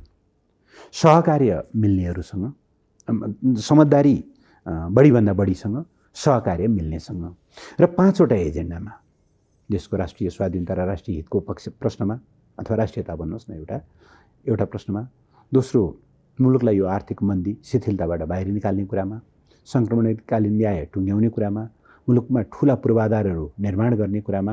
सहकार्य मिल्नेहरूसँग, समझदारी बढीभन्दा बढीसँग, सहकार्य मिल्नेसँग। र पाँचवटा एजेन्डामा देशको राष्ट्रिय स्वाधीनता र राष्ट्रिय हितको पक्ष प्रश्नमा अथवा राष्ट्रियता भन्नुहोस् न, एउटा एउटा प्रश्नमा, दोस्रो मुलुकलाई यो आर्थिक मन्दी शिथिलताबाट बाहिर निकाल्ने कुरामा, सङ्क्रमणकालीन न्याय टुङ्ग्याउने कुरामा, मुलुकमा ठुला पूर्वाधारहरू निर्माण गर्ने कुरामा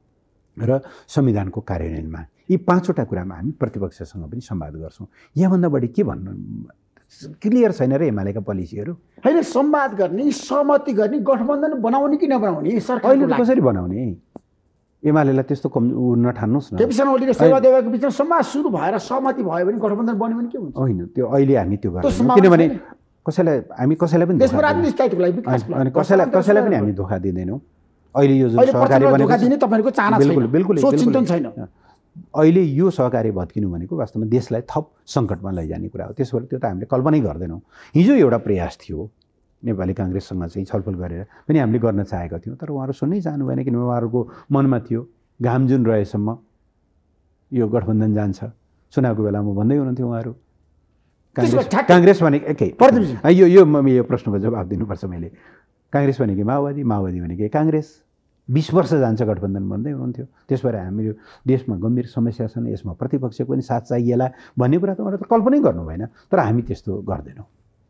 र संविधानको कार्यान्वयनमा, यी पाँचवटा कुरामा हामी प्रतिपक्षसँग पनि संवाद गर्छौँ। यहाँभन्दा बढी के भन्नु? क्लियर छैन र एमालेका पोलिसीहरू? होइन, संवाद गर्ने, सहमति गर्ने, गठबन्धन बनाउने कि नबनाउने सरकार अहिले कसरी बनाउने? एमालेलाई त्यस्तो कम नठान्नुहोस् न। केपी शर्मा ओली र शेरबहादुर बिचमा संवाद सुरु भएर सहमति भयो भने गठबन्धन बन्यो भने के हुन्छ? होइन, त्यो अहिले हामी त्यो गर्छौँ, किनभने कसैलाई हामी कसैलाई पनि अनि कसैलाई कसैलाई पनि हामी धोका दिँदैनौँ। अहिले यो जुन सहकारी बनेको बिल्कुल बिल्कुल छैन। अहिले यो सहकारी भत्किनु भनेको वास्तवमा देशलाई थप सङ्कटमा लैजाने कुरा हो। त्यसो भएर त्यो त हामीले कल्पनै गर्दैनौँ। हिजो एउटा प्रयास थियो नेपाली काङ्ग्रेससँग चाहिँ छलफल गरेर पनि हामीले गर्न चाहेका थियौँ, तर उहाँहरू सुन्नै चाहनु भएन। किनभने उहाँहरूको मनमा थियो घाम जुन रहेसम्म यो गठबन्धन जान्छ। चुनावको बेलामा भन्दै हुनुहुन्थ्यो उहाँहरू। काङ्ग्रेस भनेको एकै यो यो यो प्रश्नको जवाब दिनुपर्छ मैले। काङ्ग्रेस भनेको माओवादी, माओवादी भनेको काङ्ग्रेस, बिस वर्ष जान्छ गठबन्धन भन्दै हुनुहुन्थ्यो। त्यस भएर हाम्रो देशमा गम्भीर समस्या छन्, यसमा प्रतिपक्षको पनि साथ चाहिएला भन्ने कुरा त उहाँहरू त कल्पनै गर्नु भएन। तर हामी त्यस्तो गर्दैनौँ।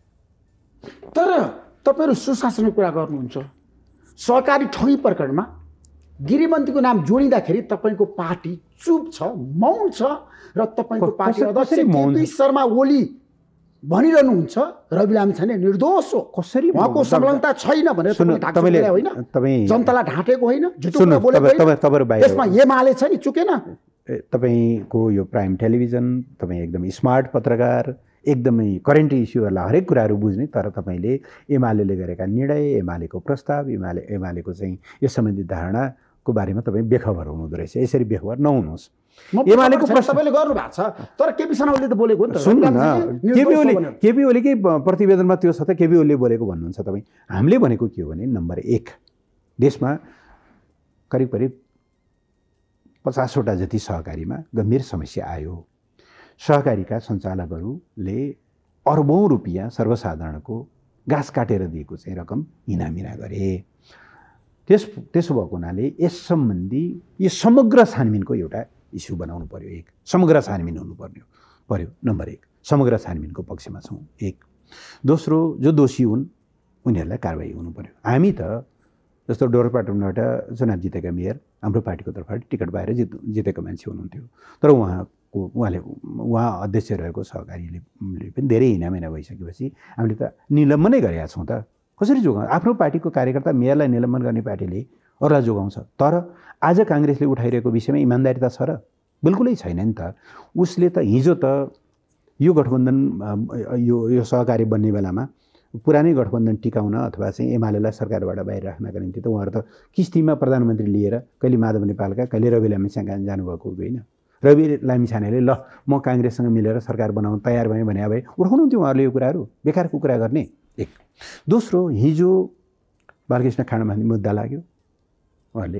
तर तपाईँहरू सुशासनको कुरा गर्नुहुन्छ, सहकारी ठगी प्रकरणमा गृहमन्त्रीको नाम जोडिँदाखेरि तपाईँको पार्टी चुप छ, मौन छ, र तपाईँको पार्टी अध्यक्ष केपी शर्मा ओली भनिरहनुहुन्छ रवि लामिछाने निर्दोष हो, कसरी उहाँको संलग्नता छैन भनेर सुन्नु, तपाईले ढाकछोप तपाईँले गरे होइन, तपाईँ जनतालाई ढाँटेको होइन, झुटो सुन्नु, कुरा बोलेको तपाईँ- होइन। तपाईँ- तपाईँहरू बाहिर त्यसमा एमाले छ नि, चुकेन। ए, तपाईँको यो प्राइम टेलिभिजन, तपाईँ एकदम स्मार्ट पत्रकार, एकदमै करेन्ट इस्युहरूलाई हरेक कुराहरू बुझ्ने, तर तपाईँले एमाले गरेका निर्णय, एमालेको प्रस्ताव, एमाले एमालेको चाहिँ यस सम्बन्धी धारणाको बारेमा तपाईँ बेखबर हुनुहुँदो रहेछ। यसरी बेखबर नहुनुहोस्। एमालेको प्रस्ताव तपाईँले गर्नु भएको छ, तर केपी शर्मा ओलीले त बोलेको हो नि त। सुन्नु न, निर्दोष केपी हो ओली भनेर। केपी ओलीकै प्रतिवेदनमा त्यो छ त, केपी ओलीले बोलेको भन्नुहुन्छ तपाईँ। हामीले भनेको के हो भने, नम्बर एक, देशमा करिब करिब पचासवटा जति सहकारीमा गम्भीर समस्या आयो। सहकारीका सञ्चालकहरूले अर्बौँ रुपियाँ सर्वसाधारणको घाँस काटेर दिएको चाहिँ रकम हिनामिना गरे। त्यस त्यसो भएको हुनाले यस सम्बन्धी यो समग्र छानबिनको एउटा इस्यु बनाउनु पर्यो। एक समग्र छानबिन हुनुपर्ने पर्यो। नम्बर एक, समग्र छानबिनको पक्षमा छौँ। एक। दोस्रो, जो दोषी हुन् उनीहरूलाई कारवाही हुनु पर्यो। हामी त जस्तो डोरपाटनबाट चुनाव जितेका मेयर हाम्रो पार्टीको तर्फबाट टिकट पाएर जित जितेको मान्छे हुनुहुन्थ्यो, तर उहाँको उहाँले उहाँ अध्यक्ष रहेको सहकारीले पनि धेरै हिनामिना भइसकेपछि हामीले त निलम्बनै गरेका छौँ त। कसरी जोगाउँ? आफ्नो पार्टीको कार्यकर्ता मेयरलाई निलम्बन गर्ने पार्टीले अरूलाई जोगाउँछ। तर आज काङ्ग्रेसले उठाइरहेको विषयमा इमान्दारिता छ र? बिल्कुलै छैन नि त। उसले त हिजो त यो गठबन्धन यो यो सहकारी बन्ने बेलामा पुरानै गठबन्धन टिकाउन अथवा चाहिँ एमालेलाई सरकारबाट बाहिर राख्नका निम्ति त उहाँहरू त किस्तीमा प्रधानमन्त्री लिएर कहिले माधव नेपालका कहिले रवि लामिछाने जानुभएको होइन। रवि लामिछानेले ल म काङ्ग्रेससँग मिलेर सरकार बनाउन तयार भएँ भने अब उठाउनुहुन्थ्यो उहाँहरूले यो कुराहरू, बेकारको कुरा गर्ने। एक। दोस्रो, हिजो बालकृष्ण खाँडामाथि मुद्दा लाग्यो, उहाँहरूले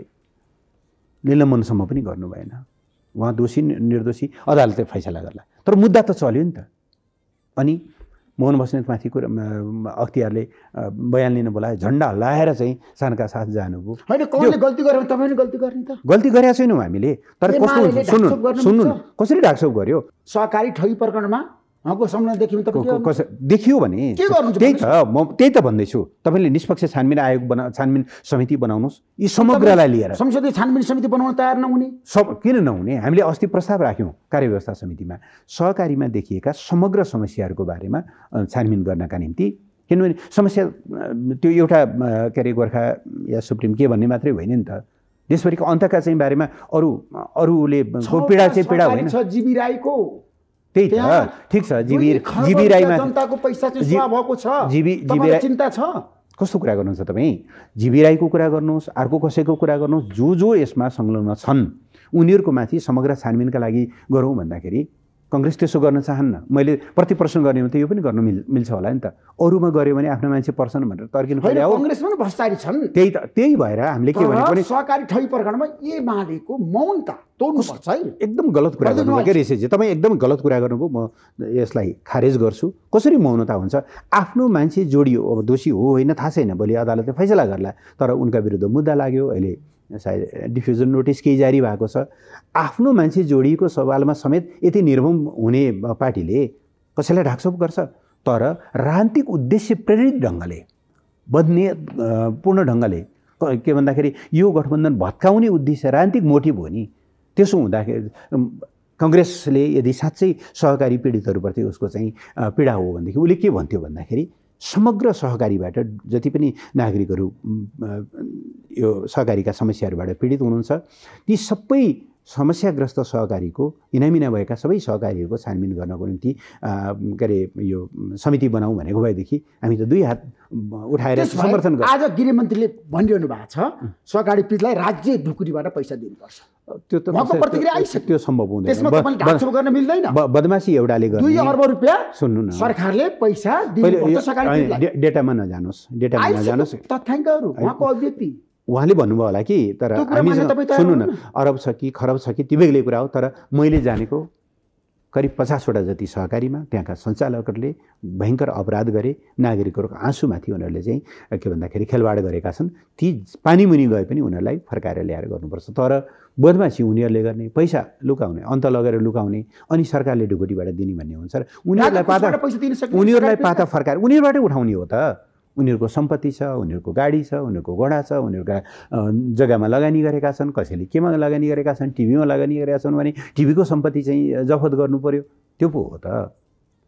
निलम्बनसम्म पनि गर्नु भएन। उहाँ दोषी निर्दोषी अदालतले फैसला गर्ला, तर मुद्दा त चल्यो नि त। अनि मोहन बस्नेतमाथिको अख्तियारले बयान लिन बोलायो, झन्डा हल्लाएर चाहिँ शानका साथ जानुभयो। होइन, कसले गल्ती गर्यो भने तपाईँ पनि गल्ती गर्ने त। गल्ती गरेका छैनौँ हामीले, तर कस्तो सुन्नु सुन्नु कसरी ढाकछोप गर्यो? सहकारी ठगी प्रकरणमा उहाँको संलग्न देखियो भने कस देखियो भने त्यही त म त्यही त भन्दैछु। तपाईँले निष्पक्ष छानबिन आयोग बना छानबिन समिति बनाउनुहोस्, यी समग्रलाई लिएर। संसदीय छानबिन समिति बनाउन तयार नहुने? सब किन नहुने? हामीले अस्ति प्रस्ताव राख्यौँ कार्यव्यवस्था समितिमा, सहकारीमा देखिएका समग्र समस्याहरूको बारेमा छानबिन गर्नका निम्ति। किनभने समस्या त्यो एउटा के अरे गोर्खा या सुप्रिम के भन्ने मात्रै होइन नि त, देशभरिको अन्तका चाहिँ बारेमा अरू अरूले पीडा चाहिँ पीडा होइन। जीबी राईको त्यही त ठिक छ। जीबी जीबी राईमा जनताको पैसा चाहिँ स्वा भएको छ, जीबी जीबी राई चिन्ता छ। कस्तो कुरा गर्नुहुन्छ तपाईँ? जीबी राईको कुरा गर्नुहोस्, अर्को कसैको कुरा गर्नुहोस्, जो जो यसमा संलग्न छन् उनीहरूको माथि समग्र छानबिनका लागि गरौँ भन्दाखेरि काङ्ग्रेस त्यसो गर्न चाहन्न। मैले प्रति प्रश्न गर्ने हो त यो पनि गर्न मिल मिल्छ होला नि त। अरूमा गऱ्यो भने आफ्नो मान्छे पर्छन् भनेर तर्किनु पर्यो। काङ्ग्रेसमा पनि भ्रष्टाचारी छन्। त्यही त त्यही भएर हामीले के भनेको नि सहकारी ठगी प्रकरणमा एमालेको मौनता तोड्नुपर्छ है। एकदम गलत कुरा गर्नुभयो के ऋषिजी, तपाईँ एकदम गलत कुरा गर्नुभयो। म यसलाई खारेज गर्छु। कसरी मौनता हुन्छ? आफ्नो मान्छे जोडियो, अब दोषी हो होइन थाहा छैन, भोलि अदालतले फैसला गर्ला, तर उनका विरुद्ध मुद्दा लाग्यो, अहिले सायद डिफ्युजन नोटिस केही जारी भएको छ। आफ्नो मान्छे जोडिएको सवालमा समेत यति निर्मम हुने पार्टीले कसैलाई ढाकछोप गर्छ? तर राजनीतिक उद्देश्य प्रेरित ढङ्गले, बदनीय पूर्ण ढङ्गले, के भन्दाखेरि यो गठबन्धन भत्काउने उद्देश्य राजनीतिक मोटिभ हो नि। त्यसो हुँदाखेरि काङ्ग्रेसले यदि साँच्चै सहकारी पीडितहरूप्रति उसको चाहिँ पीडा हो भनेदेखि उसले के भन्थ्यो भन्दाखेरि समग्र सहकारीबाट जति पनि नागरिकहरू यो सहकारीका समस्याहरूबाट पीडित हुनुहुन्छ ती सबै समस्याग्रस्त सहकारीको हिनामिना भएका सबै सहकारीहरूको छानबिन गर्नको निम्ति के अरे यो समिति बनाऊ भनेको भएदेखि हामी त दुई हात उठाएर समर्थन गर्छौँ। आज गृहमन्त्रीले भनिरहनु भएको छ सहकारी पीडितलाई राज्य ढुकुरीबाट पैसा दिनुपर्छ। त्यो त प्रतिक्रिया आइसक्यो, त्यो सम्भव हुँदैन। त्यसमा तपाईले ढाकछोप गर्न मिल्दैन। बदमासी एउटाले गर्ने दुई अर्ब रुपियाँ सुन्नु न, सरकारले पैसा दिनुपर्छ सहकारी पीडितलाई। डेटामा नजानुहोस्, डेटामा नजानुहोस्, तथ्याङ्कहरू उहाँको अभिव्यक्ति उहाँले भन्नुभयो होला कि, तर हामी सुन्नु न, अरब छ कि खरब छ कि त्यो बेग्लै कुरा हो। तर मैले जानेको करिब पचासवटा जति सहकारीमा त्यहाँका सञ्चालकहरूले भयङ्कर अपराध गरे, नागरिकहरूको आँसुमाथि उनीहरूले चाहिँ के भन्दाखेरि खेलवाड गरेका छन्। ती पानीमुनि गए पनि उनीहरूलाई फर्काएर ल्याएर गर्नुपर्छ। तर बदमासी उनीहरूले गर्ने, पैसा लुकाउने, अन्त लगेर लुकाउने, अनि सरकारले ढुकुटीबाट दिने भन्ने हुन्छ। उनीहरूलाई पाता उनीहरूलाई पाता फर्काएर उनीहरूबाटै उठाउने हो त। उनीहरूको सम्पत्ति छ, उनीहरूको गाडी छ, उनीहरूको घोडा छ, उनीहरूका जग्गामा लगानी गरेका छन्, कसैले केमा लगानी गरेका छन्, टिभीमा लगानी गरेका छन् भने टिभीको सम्पत्ति चाहिँ जफत गर्नु पर्यो, त्यो पो हो त।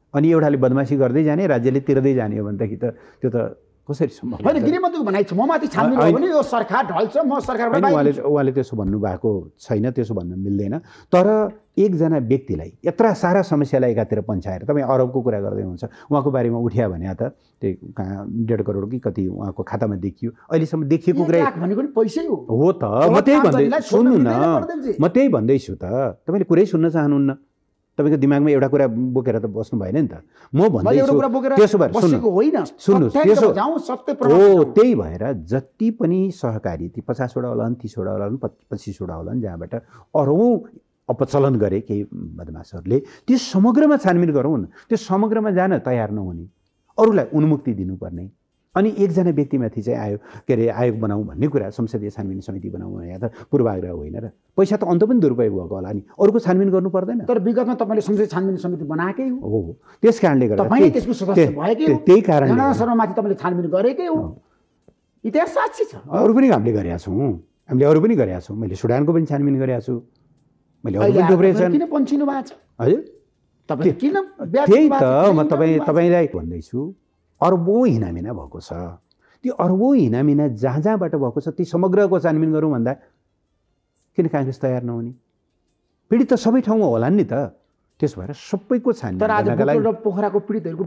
अनि एउटाले बदमासी गर्दै जाने राज्यले तिर्दै जाने हो भनेदेखि त त्यो त कसरी सम्भव होइन? गृहमन्त्रीको भनाइ छ म माथि छानबिन भयो भने यो सरकार ढल्छ, म सरकारबाट बाहिर उहाँले उहाँले त्यसो भन्नुभएको छैन, त्यसो भन्न मिल्दैन। तर एकजना व्यक्तिलाई यत्रा सारा समस्यालाई एकातिर पन्छाएर तपाईँ अरबको कुरा गर्दै हुन्छ, उहाँको बारेमा उठ्या भने त त्यही कहाँ डेढ करोड कि कति उहाँको खातामा देखियो, अहिलेसम्म देखिएको कुरा भनेको नि पैसै हो। हो त म त्यही भन्दै सुन्नु न म त्यही भन्दैछु त, तपाईँले कुरै सुन्न चाहनुहुन्न, तपाईँको दिमागमा एउटा कुरा बोकेर त बस्नु भएन नि त। म भन्दैछु त्यसो भएर सुन्नु सुन्नुहोस्, त्यसो हो त्यही भएर जति पनि सहकारी ती पचासवटा होला तिसवटा होला पच्चिसवटा होला जहाँबाट अरौँ अपचलन गरे केही बदमासहरूले, त्यो समग्रमा छानबिन गरौँ न। त्यो समग्रमा जान तयार नहुने, अरूलाई उन्मुक्ति दिनुपर्ने, अनि एकजना व्यक्तिमाथि चाहिँ आयो के अरे आयोग बनाऊ भन्ने कुरा, संसदीय छानबिन समिति बनाऊ भने त पूर्वाग्रह होइन र पैसा त अन्त पनि दुरुपयोग भएको होला नि, अरूको छानबिन गर्नु पर्दैन। तर विगतमा तपाईँले संसदीय छानबिन समिति बनाएकै हो, हो त्यस कारणले गर्दा तपाईँ त्यसको सदस्य भएकै हो, त्यही कारणले शर्मामाथि तपाईँले छानबिन गरेकै हो, इतिहास साक्षी छ। अरू पनि हामीले गरेका छौँ, हामीले अरू पनि गरेका छौँ, मैले सुडानको पनि छानबिन गरेका छु, मैले अरू पनि थुप्रै छन्। किन पन्छिनु भएको छ हजुर? तपाईँ किन? त्यही त म तपाईँ तपाईँलाई भन्दैछु, अर्बौँ हिनामिना भएको छ। त्यो अर्बौँ हिनामिना जहाँ जहाँबाट भएको छ ती समग्रको छानबिन गरौँ भन्दा किन काङ्ग्रेस तयार नहुने? पीडित त सबै ठाउँमा होला नि त, त्यसो भएर सबैको छानबिन गर्नका लागि पोखराको पीडितहरूको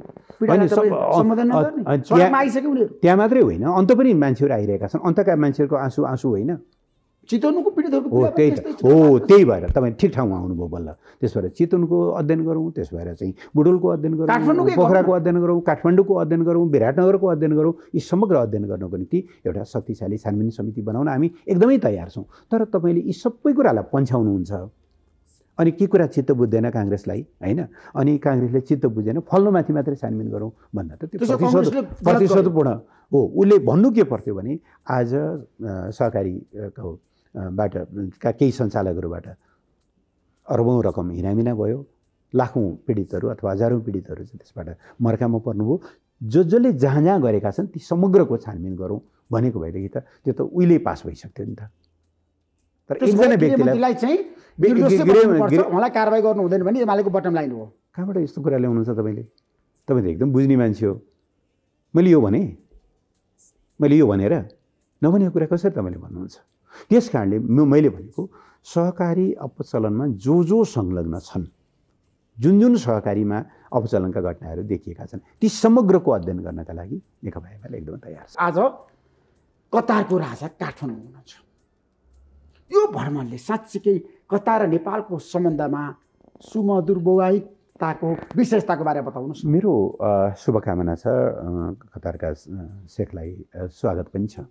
त्यहाँ मात्रै होइन, अन्त पनि मान्छेहरू आइरहेका छन्, अन्तका मान्छेहरूको आँसु आँसु होइन, चितवनको पीडितहरूको हो त्यही हो त्यही भएर तपाईँ ठिक ठाउँमा आउनुभयो बल्ल। त्यस भएर चितवनको अध्ययन गरौँ, त्यस भएर चाहिँ बुडोलको अध्ययन गरौँ, पोखराको अध्ययन गरौँ, काठमाडौँको अध्ययन गरौँ, विराटनगरको अध्ययन गरौँ, यी समग्र अध्ययन गर्नको निम्ति एउटा शक्तिशाली छानबिन समिति बनाउन हामी एकदमै तयार छौँ। तर तपाईँले यी सबै कुरालाई पन्छाउनुहुन्छ, अनि के कुरा चित्त बुझ्दैन काङ्ग्रेसलाई होइन, अनि काङ्ग्रेसले चित्त बुझेन फल्नुमाथि मात्रै छानबिन गरौँ भन्दा त त्यो प्रतिशोध प्रतिशोधपूर्ण हो। उसले भन्नु के पर्थ्यो भने आज सहकारीको बाट का केही सञ्चालकहरूबाट अरबौँ रकम हिनामिना भयो, लाखौँ पीडितहरू अथवा हजारौँ पीडितहरू चाहिँ त्यसबाट मर्कामा पर्नुभयो। जो जसले जहाँ जहाँ गरेका छन् ती समग्रको छानबिन गरौँ भनेको भएदेखि त त्यो त उहिले पास भइसक्थ्यो नि त। तर एकजना व्यक्तिलाई चाहिँ उहाँलाई कारबाही गर्नु हुँदैन भने एमालेको बटम लाइन हो। कहाँबाट यस्तो कुरा ल्याउनुहुन्छ तपाईँले? तपाईँ त एकदम बुझ्ने मान्छे हो। मैले यो भने मैले यो भनेर नभनेको कुरा कसरी तपाईँले भन्नुहुन्छ? त्यस कारणले मैले भनेको सहकारी अपचलनमा जो जो संलग्न छन्, जुन जुन सहकारीमा अपचलनका घटनाहरू देखिएका छन्, ती समग्रको अध्ययन गर्नका लागि नेकपा एमाले एकदमै तयार छ। आज कतारको राजा काठमाडौँ हुनुहुन्छ, यो भ्रमणले साँच्चीकै कतार र नेपालको सम्बन्धमा सुमधुर वैवाहिकताको विशेषताको बारेमा बताउनुहोस्। मेरो शुभकामना छ, कतारका शेखलाई स्वागत पनि छ।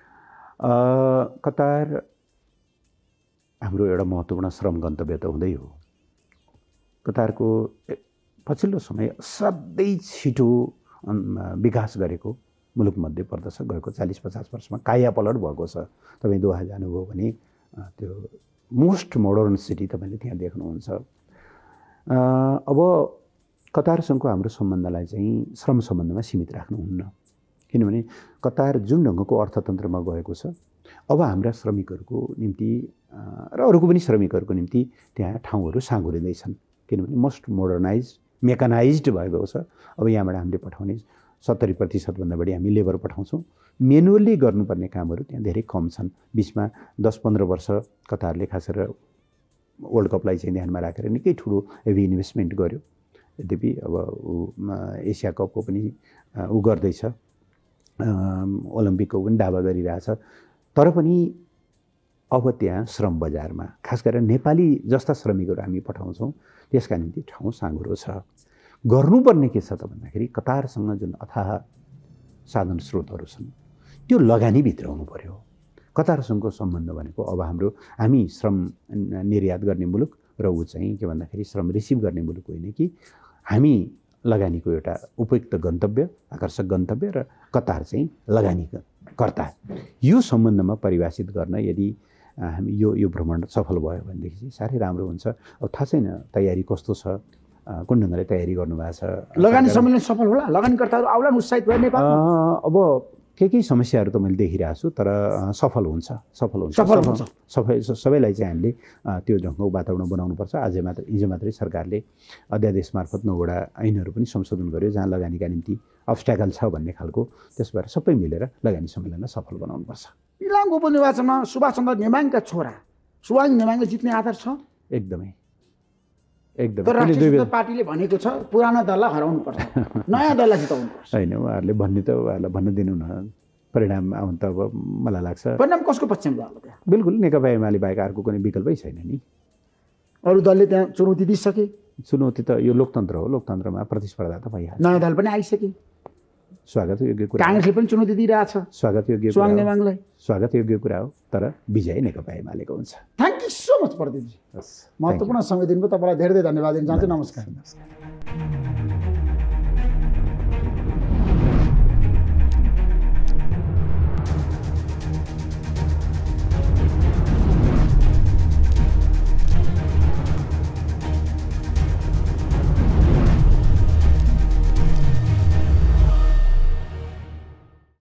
कतार हाम्रो एउटा महत्त्वपूर्ण श्रम गन्तव्य त हुँदै हो। कतारको पछिल्लो समय असाध्यै छिटो विकास गरेको मुलुकमध्ये पर्दछ। गएको चालिस पचास वर्षमा कायापलट भएको छ। तपाईँ दोहा जानुभयो भने त्यो मोस्ट मोडर्न सिटी तपाईँले त्यहाँ देख्नुहुन्छ। अब कतारसँगको हाम्रो सम्बन्धलाई चाहिँ श्रम सम्बन्धमा सीमित राख्नुहुन्न, किनभने कतार जुन ढङ्गको अर्थतन्त्रमा गएको छ, अब हाम्रा श्रमिकहरूको निम्ति र अरूको पनि श्रमिकहरूको निम्ति त्यहाँ ठाउँहरू साँघुरिँदैछन्, किनभने मोस्ट मोडर्नाइज मेकानाइज्ड भएको छ। अब यहाँबाट हामीले पठाउने सत्तरी प्रतिशतभन्दा बढी हामी लेबर पठाउँछौँ। मेनुअली गर्नुपर्ने कामहरू त्यहाँ धेरै कम छन्। बिचमा दस पन्ध्र वर्ष कतारले खास गरेर वर्ल्ड कपलाई चाहिँ ध्यानमा राखेर निकै ठुलो हेभी इन्भेस्टमेन्ट गर्यो। यद्यपि अब एसिया कपको पनि ऊ गर्दैछ, ओलम्पिकको पनि दावा गरिरहेछ। तर पनि अब त्यहाँ श्रम बजारमा खास गरेर नेपाली जस्ता श्रमिकहरू हामी पठाउँछौँ, त्यसका निम्ति ठाउँ साँघुरो छ। गर्नुपर्ने के छ त भन्दाखेरि कतारसँग जुन अथाह साधन स्रोतहरू छन् त्यो लगानी भित्राउनु पर्यो। कतारसँगको सम्बन्ध भनेको अब हाम्रो हामी श्रम निर्यात गर्ने मुलुक र ऊ चाहिँ के भन्दाखेरि श्रम रिसिभ गर्ने मुलुक होइन कि हामी लगानीको एउटा उपयुक्त गन्तव्य, आकर्षक गन्तव्य र कतार चाहिँ लगानीकर्ता। यो सम्बन्धमा परिभाषित गर्न यदि हामी यो यो भ्रमण सफल भयो भनेदेखि चाहिँ साह्रै राम्रो हुन्छ। अब थाहा छैन तयारी कस्तो छ, कुन ढङ्गले तयारी गर्नुभएको छ। लगानी सम्मेलन सफल होला, लगानीकर्ताहरू आउलान् उत्साहित भए नेपाल। अब के के समस्याहरू त मैले देखिरहेको छु तर अ, सफल हुन्छ सफल हुन्छ सफल हुन्छ। सबै सबैलाई चाहिँ हामीले अ, त्यो ढङ्गको वातावरण बनाउनुपर्छ। आज मात्र हिजो मात्रै सरकारले अध्यादेश मार्फत नौवटा ऐनहरू पनि संशोधन गर्यो जहाँ लगानीका निम्ति अब्स्ट्याकल छ भन्ने खालको। त्यस भएर सबै मिलेर लगानी सम्मेलनलाई सफल बनाउनुपर्छ। इलाम उपनिर्वाचनमा सुभाष चन्द्र नेमाङका छोरा सुभाष नेमाङले जित्ने आधार छ। एकदमै एकदमै तर मैले राष्ट्रिय दुई जनता बेला पार्टीले भनेको छ पुरानो दललाई हराउनुपर्छ, नयाँ दललाई जिताउनुपर्छ। होइन उहाँहरूले भन्ने त उहाँहरूलाई भन्न दिनु न, परिणाम आउनु त अब मलाई लाग्छ परिणाम कसको पक्षमा भयो त्यहाँ? बिल्कुल नेकपा एमाले बाहेक अर्को कुनै विकल्पै छैन नि। अरू दलले त्यहाँ चुनौती दिइसके, चुनौती त यो लोकतन्त्र हो, लोकतन्त्रमा प्रतिस्पर्धा त भइहाल्छ। नयाँ दल पनि आइसके, स्वागत योग्य कुरा हो। काङ्ग्रेसले पनि चुनौती दिइरहेछ स्वागत योग्य सुभाष कुरा हो। नेमाङलाई। स्वागत योग्य कुरा हो तर विजय नेकपा एमालेको हुन्छ। थ्याङ्क यू सो मच प्रदीपजी, हस्, महत्त्वपूर्ण समय दिनुभयो। तपाईँलाई धेरै धेरै धन्यवाद दिन चाहन्छु। नमस्कार। नमस्कार।